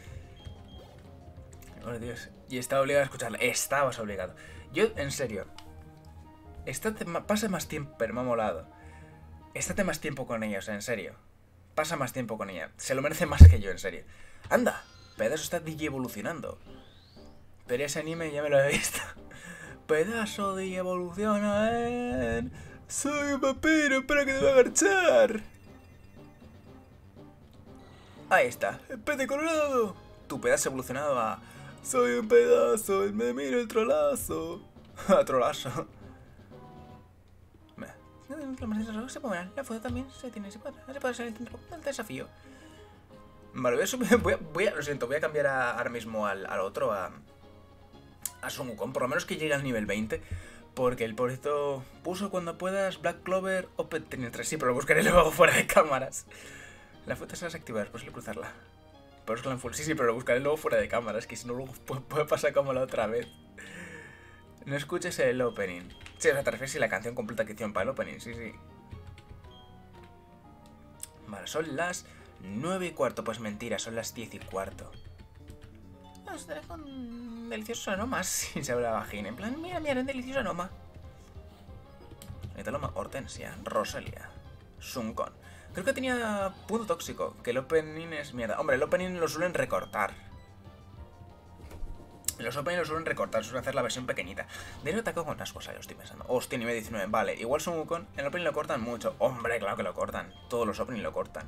Oh, Dios. Y estaba obligado a escucharla. Estabas obligado. Yo, en serio. Pasa más tiempo, pero me ha molado. Estate más tiempo con ella, o sea, en serio. Pasa más tiempo con ella. Se lo merece más que yo, en serio. ¡Anda! Pedazo está DJ evolucionando. Pero ese anime ya me lo he visto. Pedazo de evoluciona. Soy un vampiro, espera que te va a agarchar. Ahí está. El pez de colorado. Tu pedazo evolucionado a... Soy un pedazo, me miro el trolazo. A trolazo. Se moverán. La foto también se puede ser el desafío. Vale, lo siento, voy a cambiar ahora mismo al otro, a Son Wukong, por lo menos que llegue al nivel 20. Porque el pobrecito puso cuando puedas Black Clover o Petrinetra. Sí, pero lo buscaré luego fuera de cámaras. La foto se las activa, es posible cruzarla. Pero es Clan Full. Sí, pero lo buscaré luego fuera de cámara. Es que si no, luego puede pasar como la otra vez. No escuches el opening. Sí, o sea, te refieres a la canción completa que hicieron para el opening. Sí, sí. Vale, son las 9:15. Pues mentira, son las 10:15. Os daré con deliciosos aromas. Sin saber la vagina. En plan, mira, mira, un delicioso aroma. Etaloma, Hortensia, Roselia, Sunkon. Creo que tenía punto tóxico, que el opening es mierda. Hombre, el opening lo suelen recortar. Los openings lo suelen recortar, suelen hacer la versión pequeñita. De hecho, ataco con las cosas, yo estoy pensando. Hostia, nivel 19, vale. Igual Sun Wukong, el opening lo cortan mucho. Hombre, claro que lo cortan. Todos los openings lo cortan.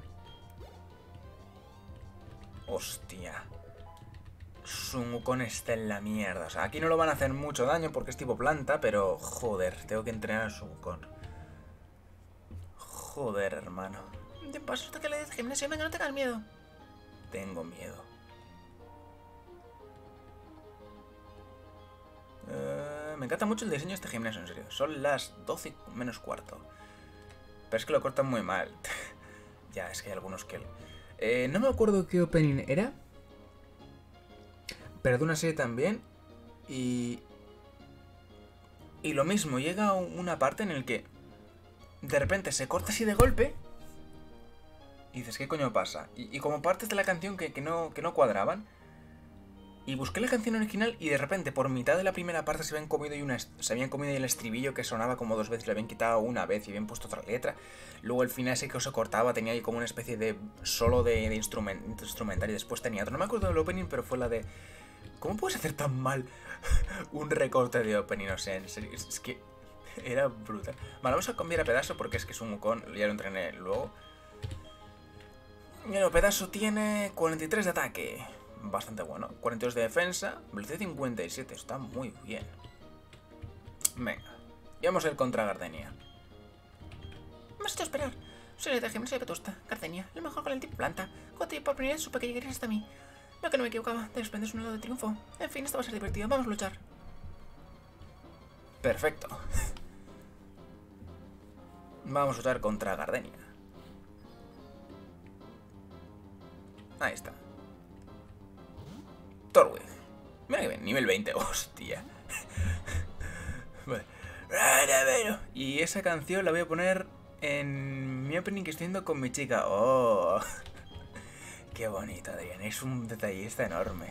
Hostia. Sun Wukong está en la mierda. O sea, aquí no lo van a hacer mucho daño porque es tipo planta, pero joder, tengo que entrenar a Sun Wukong. Joder, hermano. De paso hasta que le des gimnasio, venga, no tengas miedo. Tengo miedo. Me encanta mucho el diseño de este gimnasio, en serio. Son las 12:45. Pero es que lo cortan muy mal. Ya, es que hay algunos que... no me acuerdo qué opening era. Pero de una serie también. Y lo mismo, llega una parte en el que de repente se corta así de golpe. Y dices, ¿qué coño pasa? Y como partes de la canción que no cuadraban. Y busqué la canción original y de repente por mitad de la primera parte se habían comido el estribillo que sonaba como 2 veces, le habían quitado una vez y habían puesto otra letra. Luego el final ese que se cortaba tenía ahí como una especie de solo de instrumental y después tenía otro. No me acuerdo del opening, pero fue la de... ¿Cómo puedes hacer tan mal un recorte de opening? O sea, en serio, es que era brutal. Vale, vamos a cambiar a pedazo porque es que es un Wukong, ya lo entrené luego. Y el pedazo tiene 43 de ataque. Bastante bueno. 42 de defensa. Velocidad 57. Está muy bien. Venga. Y vamos a ir contra Gardenia. Me has hecho esperar. Soy de gimnasia vetusta. Gardenia, lo mejor con el tipo planta. Cuando por primera vez supe que llegarías hasta mí. Veo que no me equivocaba. Te desprendes un lado de triunfo. En fin, esto va a ser divertido. Vamos a luchar. Perfecto. Vamos a luchar contra Gardenia. Ahí está. Torwig. Mira que bien, nivel 20, hostia. Vale. Y esa canción la voy a poner en mi opening que estoy haciendo con mi chica. Oh, qué bonito, Adrián. Es un detallista enorme.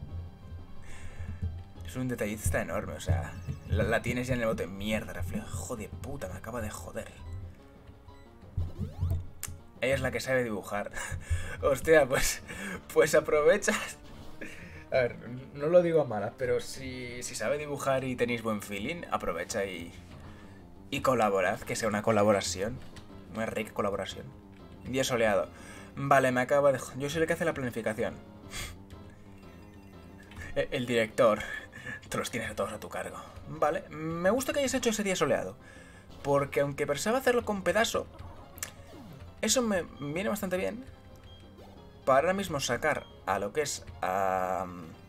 Es un detallista enorme, o sea, la tienes ya en el bote. Mierda, reflejo. Hijo de puta, me acaba de joder. Ella es la que sabe dibujar. Hostia, pues aprovechas. A ver, no lo digo a malas, pero si sabe dibujar y tenéis buen feeling, aprovecha y colaborad, que sea una colaboración. Una rica colaboración. Día soleado. Vale, me acaba de... Yo soy el que hace la planificación. El director. Te los tienes a todos a tu cargo. Vale, me gusta que hayas hecho ese día soleado. Porque aunque pensaba hacerlo con pedazo, eso me viene bastante bien. Para ahora mismo sacar a lo que es a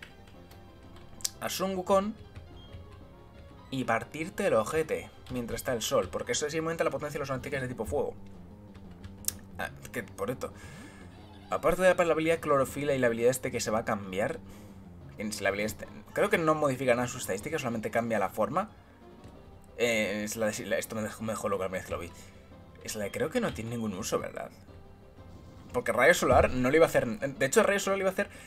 Sun Wukong y partirte el ojete mientras está el sol, porque eso sí aumenta la potencia de los antiques de tipo fuego. Que por esto, aparte de la habilidad clorofila y la habilidad que se va a cambiar, la habilidad creo que no modifica nada sus estadísticas, solamente cambia la forma. Es la de, esto me dejó loco la vez que lo vi. Es la de, creo que no tiene ningún uso, ¿verdad? Porque rayo solar no le iba a hacer... De hecho, rayo solar le iba a hacer...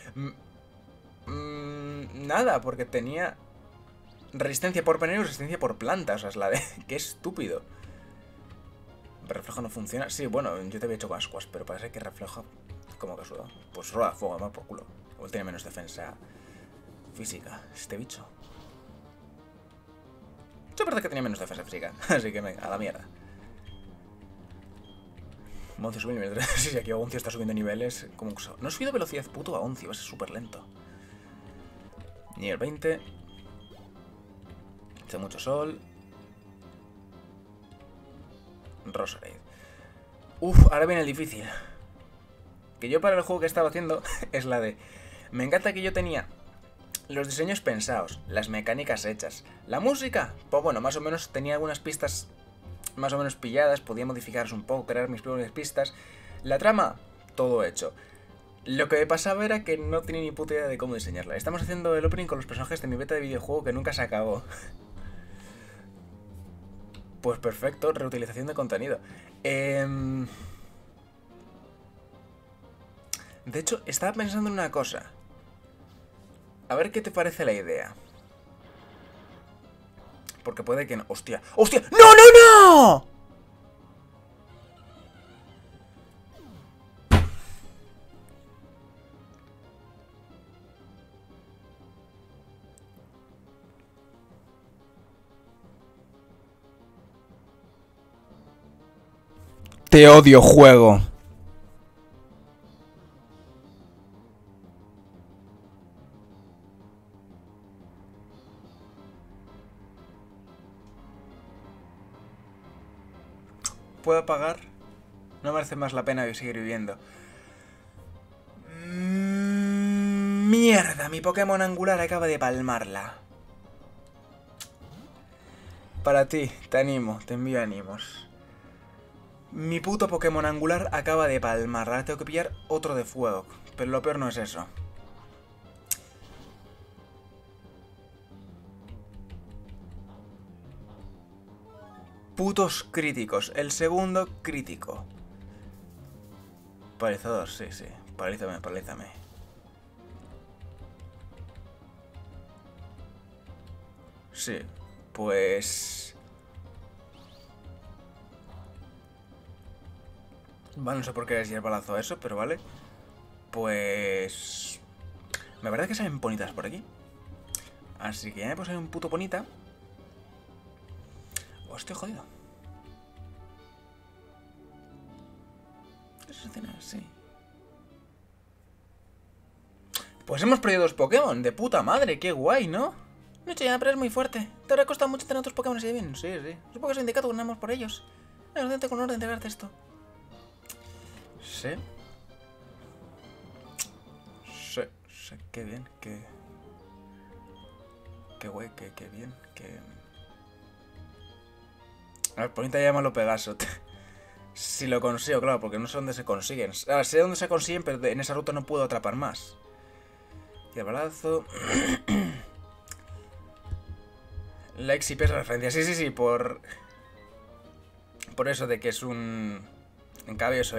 nada, porque tenía resistencia por veneno y resistencia por planta. O sea, es la de... ¡Qué estúpido! ¿Reflejo no funciona? Sí, bueno, yo te había hecho con ascuas, pero parece que refleja como que suda. Pues rueda fuego, más por culo. O tiene menos defensa física, este bicho. Sí, parece que tenía menos defensa física. Así que venga, a la mierda. Oncio sube nivel 3. Sí, aquí Oncio está subiendo niveles. Como que no he subido velocidad puto a Oncio, es súper lento. Nivel 20. Hace mucho sol. Roserade. Uf, ahora viene el difícil. Que yo para el juego que estaba haciendo es la de... Me encanta que yo tenía los diseños pensados, las mecánicas hechas. La música, pues bueno, más o menos tenía algunas pistas más o menos pilladas, podía modificarlas un poco, crear mis propias pistas. La trama, todo hecho. Lo que me pasaba era que no tenía ni puta idea de cómo diseñarla. Estamos haciendo el opening con los personajes de mi beta de videojuego que nunca se acabó. Pues perfecto, reutilización de contenido. De hecho, estaba pensando en una cosa. A ver qué te parece la idea. Porque puede que no... ¡Hostia! ¡Hostia! ¡No, no, no! Te odio, juego. ¿Puedo apagar? No merece más la pena seguir viviendo. Mierda, mi Pokémon angular acaba de palmarla. Para ti, te animo, te envío ánimos. Mi puto Pokémon angular acaba de palmar. Ahora tengo que pillar otro de fuego. Pero lo peor no es eso. Putos críticos. El segundo crítico. Paralizador, sí, sí. Paralízame, paralízame. Sí, pues... Vale, no sé por qué es el balazo a eso, pero vale. Pues... La verdad es que salen ponitas por aquí. Así que ya me puse un puto ponita. Oh, estoy jodido. Esa escena, sí. Pues hemos perdido 2 Pokémon. De puta madre, qué guay, ¿no? No, ya, pero es muy fuerte. Te habrá costado mucho tener otros Pokémon así de bien. Sí, sí. Supongo que es indicado que ganamos por ellos. Es con orden de entregarte esto. Sí. Sí, sí, qué bien, qué... Qué guay, qué bien, qué... A ver, ponita llámalo Pegaso. Si lo consigo, claro, porque no sé dónde se consiguen. Ah, sé dónde se consiguen, pero en esa ruta no puedo atrapar más. Y el balazo... Likes y peso de referencia. Sí, sí, sí, por eso de que es un... En cabello,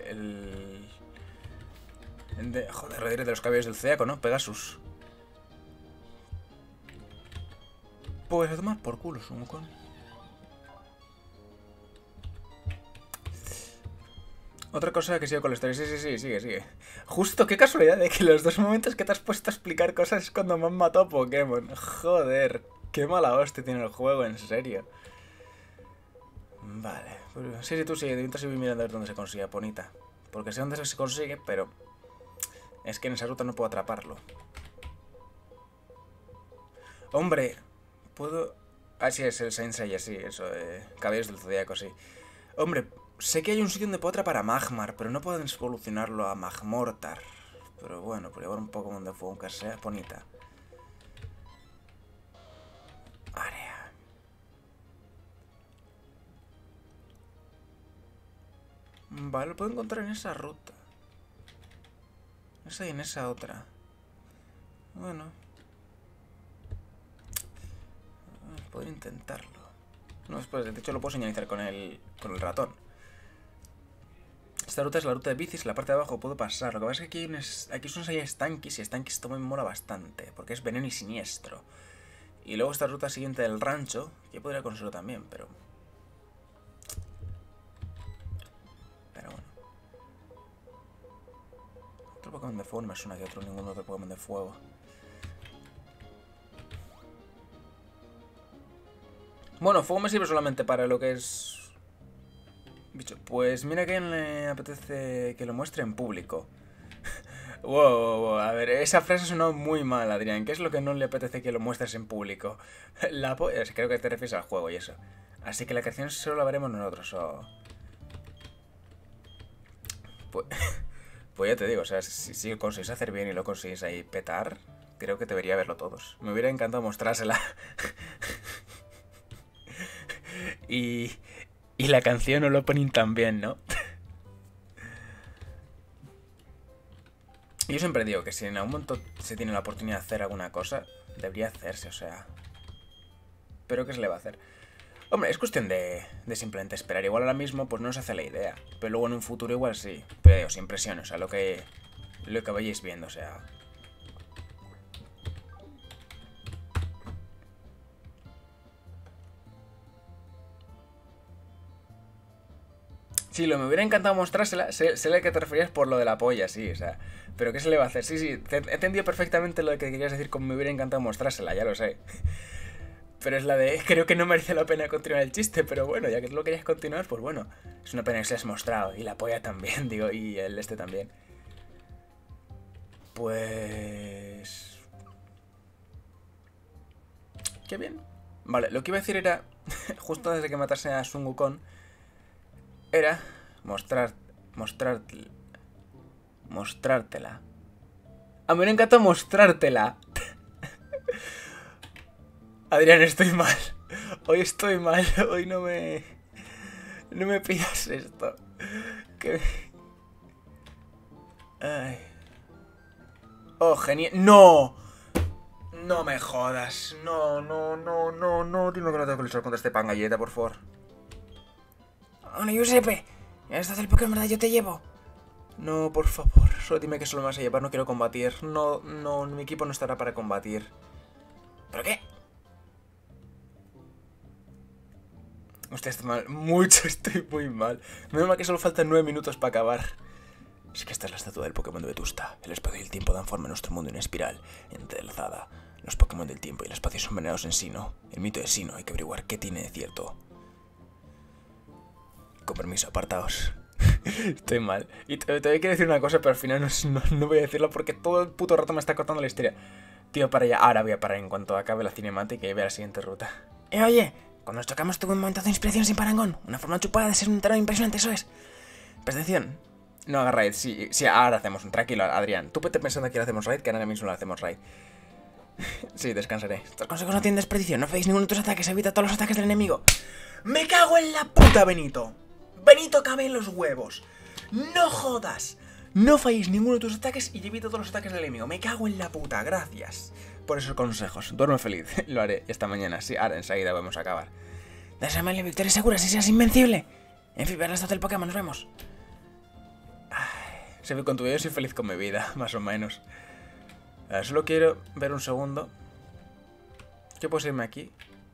joder, rediré de los cabellos del Zodiaco, ¿no? Pegasus. Pues a tomar por culo, Sumukon. Otra cosa que sigo con la historia. Sí, sí, sí, sigue. Justo, qué casualidad de que los 2 momentos que te has puesto a explicar cosas es cuando me han matado Pokémon. Joder, qué mala hostia tiene el juego, en serio. Vale. Sí, sí, tú sigue. Mientras voy mirando a ver dónde se consigue Ponita. Porque sé dónde se consigue, pero... Es que en esa ruta no puedo atraparlo. Hombre, puedo... Ah, sí, es el Sensei, así, eso, Caballeros del Zodiaco, sí. Hombre, sé que hay un sitio donde puedo atrapar a Magmar, pero no puedo evolucionarlo a Magmortar. Pero bueno, por llevar un Pokémon de fuego, aunque sea Ponita. Área. Vale, lo puedo encontrar en esa ruta. Esa y en esa otra. Bueno. Podría intentarlo. No, después, de hecho lo puedo señalizar con el ratón. Esta ruta es la ruta de bicis, la parte de abajo puedo pasar. Lo que pasa es que aquí son estanquis y estanquis esto me mola bastante, porque es veneno y siniestro. Y luego esta ruta siguiente del rancho, que podría conseguirlo también, pero... Pero bueno. Otro Pokémon de fuego no me suena que ningún otro Pokémon de fuego. Bueno, fuego me sirve solamente para lo que es... Bicho, pues mira que le apetece que lo muestre en público. Wow, a ver, esa frase sonó muy mal, Adrián. ¿Qué es lo que no le apetece que lo muestres en público? Creo que te refieres al juego y eso. Así que la creación solo la veremos nosotros, o... Pues ya te digo, o sea, si lo conseguís hacer bien y lo conseguís ahí petar, creo que debería verlo todos. Me hubiera encantado mostrársela. y la canción o el opening también, ¿no? Yo siempre digo que si en algún momento se tiene la oportunidad de hacer alguna cosa, debería hacerse, o sea... ¿Pero qué se le va a hacer? Hombre, es cuestión de simplemente esperar. Igual ahora mismo pues no se hace la idea. Pero luego en un futuro igual sí. Pero sin presión, o sea, lo que vayáis viendo, o sea... Sí, lo me hubiera encantado mostrársela. Sé a qué te referías por lo de la polla, sí, o sea... Pero ¿qué se le va a hacer? Sí, he entendido perfectamente lo que querías decir con me hubiera encantado mostrársela, ya lo sé. Pero es la de... Creo que no merece la pena continuar el chiste, pero bueno, ya que tú lo querías continuar, pues bueno. Es una pena que se has mostrado. Y la polla también, digo, y el este también. Pues... Qué bien. Vale, lo que iba a decir era... justo antes de que matase a Sun Wukong... Era... mostrártela. A mí me encanta mostrártela. Adrián, estoy mal. Hoy estoy mal. Hoy no me pidas esto. Que... Ay. Oh, genial. ¡No! No me jodas. No. Dime que no tengo que luchar contra este pan galleta, por favor. Hola, Giuseppe. ¿Estás haces el Pokémon, verdad? Yo te llevo. No, por favor. Solo dime que solo me vas a llevar. No quiero combatir. No. Mi equipo no estará para combatir. ¿Pero qué? Usted está mal. Mucho, estoy muy mal. Menos mal que solo faltan 9 minutos para acabar. Es que esta es la estatua del Pokémon de Vetusta. El espacio y el tiempo dan forma a nuestro mundo en una espiral entrelazada. Los Pokémon del tiempo y el espacio son venerados en Sinnoh. El mito de Sinnoh hay que averiguar qué tiene de cierto. Con permiso, apartaos. Estoy mal. Y te quiero decir una cosa, pero al final no voy a decirlo porque todo el puto rato me está cortando la historia. Tío, para allá. Ahora voy a parar en cuanto acabe la cinemática y vea la siguiente ruta. Oye, cuando nos tocamos tuve un momentazo de inspiración sin parangón. Una forma chupada de ser un terror impresionante, eso es. Prestación. No haga raid, sí, ahora hacemos un... Tranquilo, Adrián. Tú vete pensando que ahora hacemos raid, que ahora mismo lo hacemos raid. Sí, descansaré. Estos consejos no tienen desperdicio. No falléis ninguno de tus ataques. Evita todos los ataques del enemigo. ¡Me cago en la puta, Benito! ¡Benito, cabe en los huevos! ¡No jodas! No falléis ninguno de tus ataques y evita todos los ataques del enemigo. ¡Me cago en la puta! Gracias por esos consejos. Duerme feliz. Lo haré esta mañana. Sí, ahora enseguida vamos a acabar. Déjame la victoria segura si seas invencible. En fin, ver la estatua del Pokémon. Nos vemos. Se ve con tu video, soy feliz con mi vida, más o menos. Solo quiero ver un segundo. ¿Qué puedo irme aquí?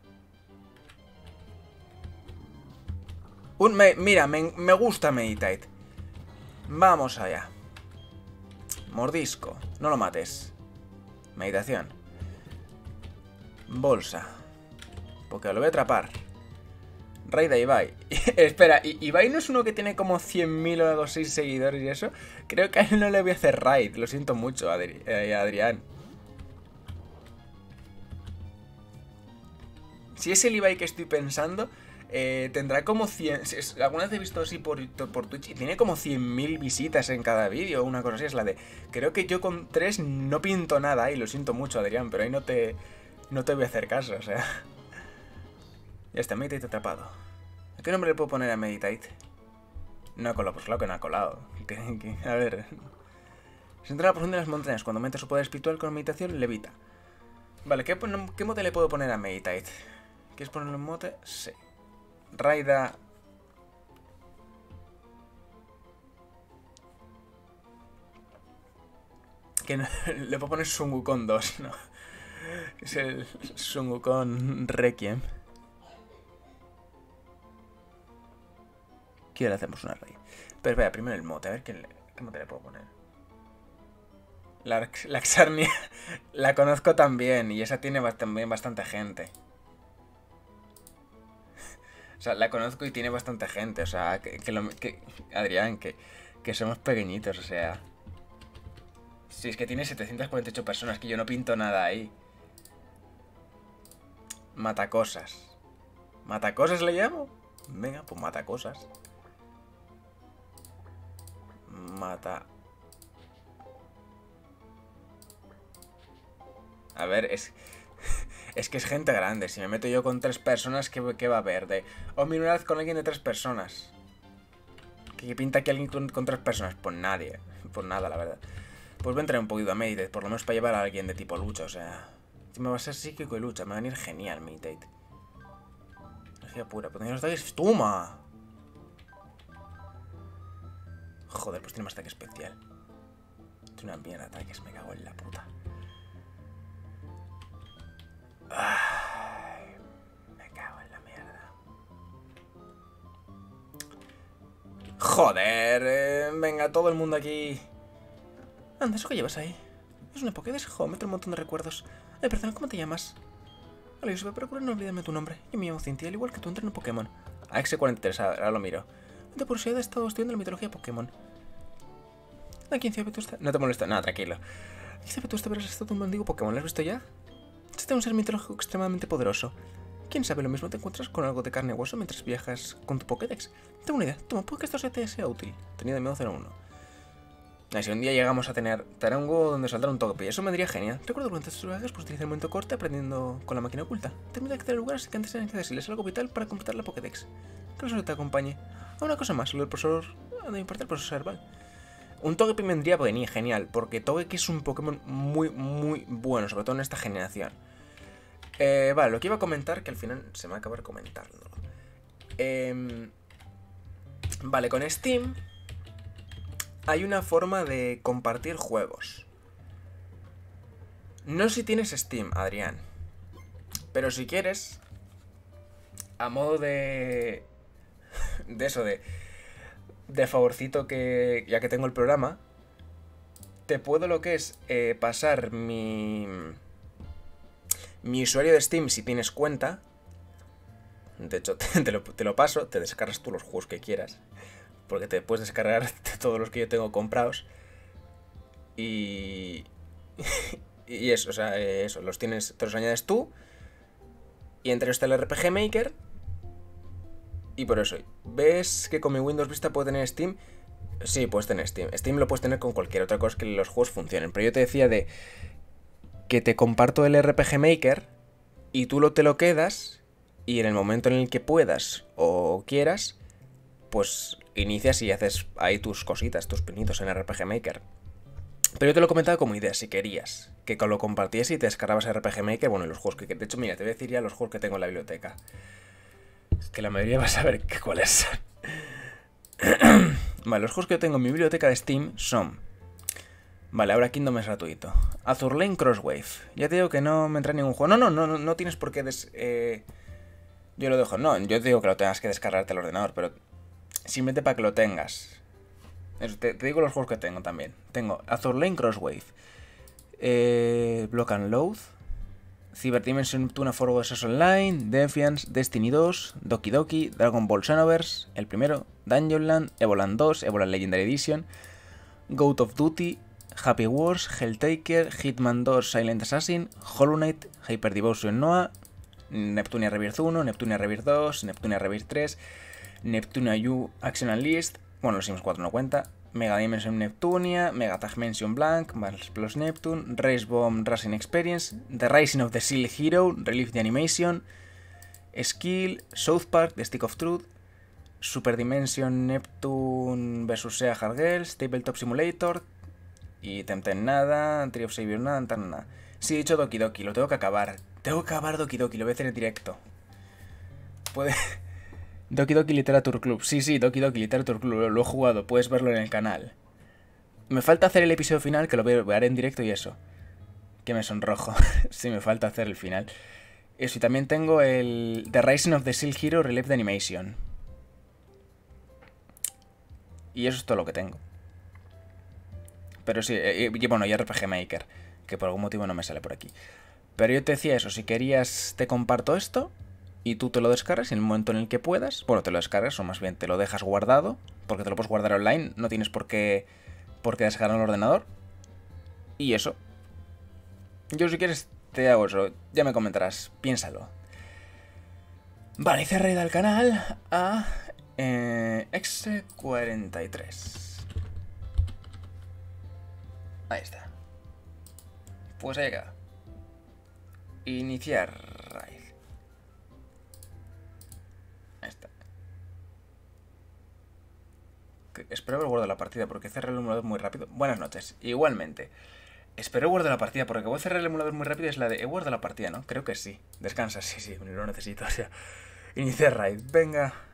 Mira, me gusta Meditate. Vamos allá. Mordisco. No lo mates. Meditación. Bolsa. Porque lo voy a atrapar. Raid a Ibai. Espera, ¿Ibai no es uno que tiene como 100.000 o algo así seguidores y eso? Creo que a él no le voy a hacer raid. Lo siento mucho, Adrián. Si es el Ibai que estoy pensando, tendrá como 100... Alguna vez he visto así por Twitch y tiene como 100.000 visitas en cada vídeo. Una cosa así es la de... Creo que yo con 3 no pinto nada y lo siento mucho, Adrián, pero ahí no te voy a hacer caso, o sea... Ya está, Meditate atrapado. ¿A qué nombre le puedo poner a Meditate? No ha colado, pues claro que no ha colado. A ver... Se entra a la profundidad de las montañas. Cuando aumenta su poder espiritual con meditación, levita. Vale, ¿qué mote le puedo poner a Meditate? ¿Quieres ponerle un mote? Sí. Raida... Que no, le puedo poner Sun Wukong 2, ¿no? Es el Sun Wukong Requiem. Que le hacemos una raid. Pero espera, primero el mote, a ver qué mote le puedo poner. La Xarnia la conozco también y esa tiene también bastante gente. O sea, la conozco y tiene bastante gente, o sea, Adrián, que somos pequeñitos, o sea... Si es que tiene 748 personas, que yo no pinto nada ahí. Matacosas. ¿Matacosas le llamo? Venga, pues matacosas. Mata... A ver, es que es gente grande. Si me meto yo con 3 personas, ¿qué va a haber? O mi unidad con alguien de 3 personas. ¿Qué pinta aquí alguien con 3 personas? Pues nadie. Pues nada, la verdad. Pues voy a entrar un poquito a Meditate, por lo menos para llevar a alguien de tipo lucha, o sea... Me va a ser psíquico y lucha, me va a venir genial Meditate. Energía pura, pero tenía los ataques... ¡Toma! Joder, pues tiene más ataque especial. Tiene una mierda de ataques, me cago en la puta. Ay, me cago en la mierda. Joder, venga, todo el mundo aquí. Anda, ¿eso qué llevas ahí? Es una Pokédex, jo, me trae un montón de recuerdos. Ay, perdona, ¿cómo te llamas? Hola, Yusuf, procura no olvidarme tu nombre. Yo me llamo Cintia, al igual que tú, entreno en Pokémon. AX43, ahora lo miro. De por si he estado estudiando la mitología Pokémon. ¿A quién sabe tú está? No te molesta, nada, tranquilo. ¿Quién sabe tú está verás todo un mendigo Pokémon? ¿Lo has visto ya? Este es un ser mitológico extremadamente poderoso. ¿Quién sabe lo mismo? Te encuentras con algo de carne y hueso mientras viajas con tu Pokédex. Tengo una idea. Toma, puede que esto te sea útil. Tenía de miedo 01. Si un día llegamos a tener Tarango donde saldrá un Togepi, eso me diría genial. Recuerdo durante estos viajes pues utilicé el momento corte aprendiendo con la máquina oculta. Terminé de acceder al lugar así que antes era necesario es algo vital para completar la Pokédex. Que eso te acompañe. Una cosa más, lo del profesor... de mi parte, el profesor Herbal. Un Togepi me vendría genial, porque Togepi es un Pokémon muy bueno, sobre todo en esta generación. Vale, lo que iba a comentar, que al final se me va a acabar comentándolo. Vale, con Steam hay una forma de compartir juegos. No sé si tienes Steam, Adrián, pero si quieres, a modo de eso, de favorcito, que ya que tengo el programa, te puedo lo que es pasar mi usuario de Steam si tienes cuenta. De hecho, te lo paso, te descargas tú los juegos que quieras, porque te puedes descargar de todos los que yo tengo comprados. Y eso, o sea, eso, los tienes, te los añades tú. Y entre ellos está el RPG Maker. Y por eso, ¿ves que con mi Windows Vista puedo tener Steam? Sí, puedes tener Steam. Steam lo puedes tener con cualquier otra cosa, que los juegos funcionen. Pero yo te decía de que te comparto el RPG Maker y tú te lo quedas, y en el momento en el que puedas o quieras, pues inicias y haces ahí tus cositas, tus pinitos en RPG Maker. Pero yo te lo comentaba como idea, si querías, que lo compartías y te descargabas RPG Maker, bueno, y los juegos que... De hecho, mira, te voy a decir ya los juegos que tengo en la biblioteca. Que la mayoría va a saber cuáles son. Vale, los juegos que yo tengo en mi biblioteca de Steam son... Vale, ahora Kingdom es gratuito. Azur Lane Crosswave. Ya te digo que no me entra en ningún juego. No tienes por qué yo lo dejo. No, yo te digo que lo tengas que descargarte al ordenador, pero... Simplemente para que lo tengas. Eso, te digo los juegos que tengo también. Tengo Azur Lane Crosswave. Block and Load. Cyber Dimension Neptuna Forward Access Online, Defiance, Destiny 2, Doki Doki, Dragon Ball Xenoverse, el primero, Dungeonland, Evoland 2, Evoland Legendary Edition, Goat of Duty, Happy Wars, Helltaker, Hitman 2, Silent Assassin, Hollow Knight, Hyper Devotion Noah, Neptunia Rebirth 1, Neptunia Rebirth 2, Neptunia Rebirth 3, Neptunia U Action Unleashed, bueno, los Sims 4 no cuenta, Mega Dimension Neptunia, Mega Tag Mansion Blank, Mars Plus Neptune, Race Bomb Racing Experience, The Rising of the Seal Hero, Relief the Animation, Skill, South Park, The Stick of Truth, Super Dimension Neptune vs. Sea Hard Girls, Tabletop Simulator y Temtem nada, Tree of Savior nada. Sí, he dicho Doki Doki, lo tengo que acabar. Tengo que acabar Doki Doki, lo voy a hacer en directo. Puede... Doki Doki Literature Club. Sí, Doki Doki Literature Club. Lo he jugado, puedes verlo en el canal. Me falta hacer el episodio final, que lo veré en directo y eso. Que me sonrojo. Sí, me falta hacer el final. Eso, y también tengo el The Rising of the Seal Hero Relief the Animation. Y eso es todo lo que tengo. Pero sí, bueno, y RPG Maker, que por algún motivo no me sale por aquí. Pero yo te decía eso, si querías te comparto esto y tú te lo descargas y en el momento en el que puedas, bueno, te lo descargas o más bien te lo dejas guardado, porque te lo puedes guardar online, no tienes por qué descargar el ordenador. Y eso. Yo si quieres te hago eso, ya me comentarás, piénsalo. Vale, hice raid al canal a X43. Ahí está. Pues ahí queda. Iniciar raid. Ahí está. Espero haber guardado la partida porque cerré el emulador muy rápido. Buenas noches. Igualmente. Espero guardar la partida porque voy a cerrar el emulador muy rápido. Es la de... He guardado la partida, ¿no? Creo que sí. Descansa, sí, lo necesito. O sea, iniciar raid. Venga.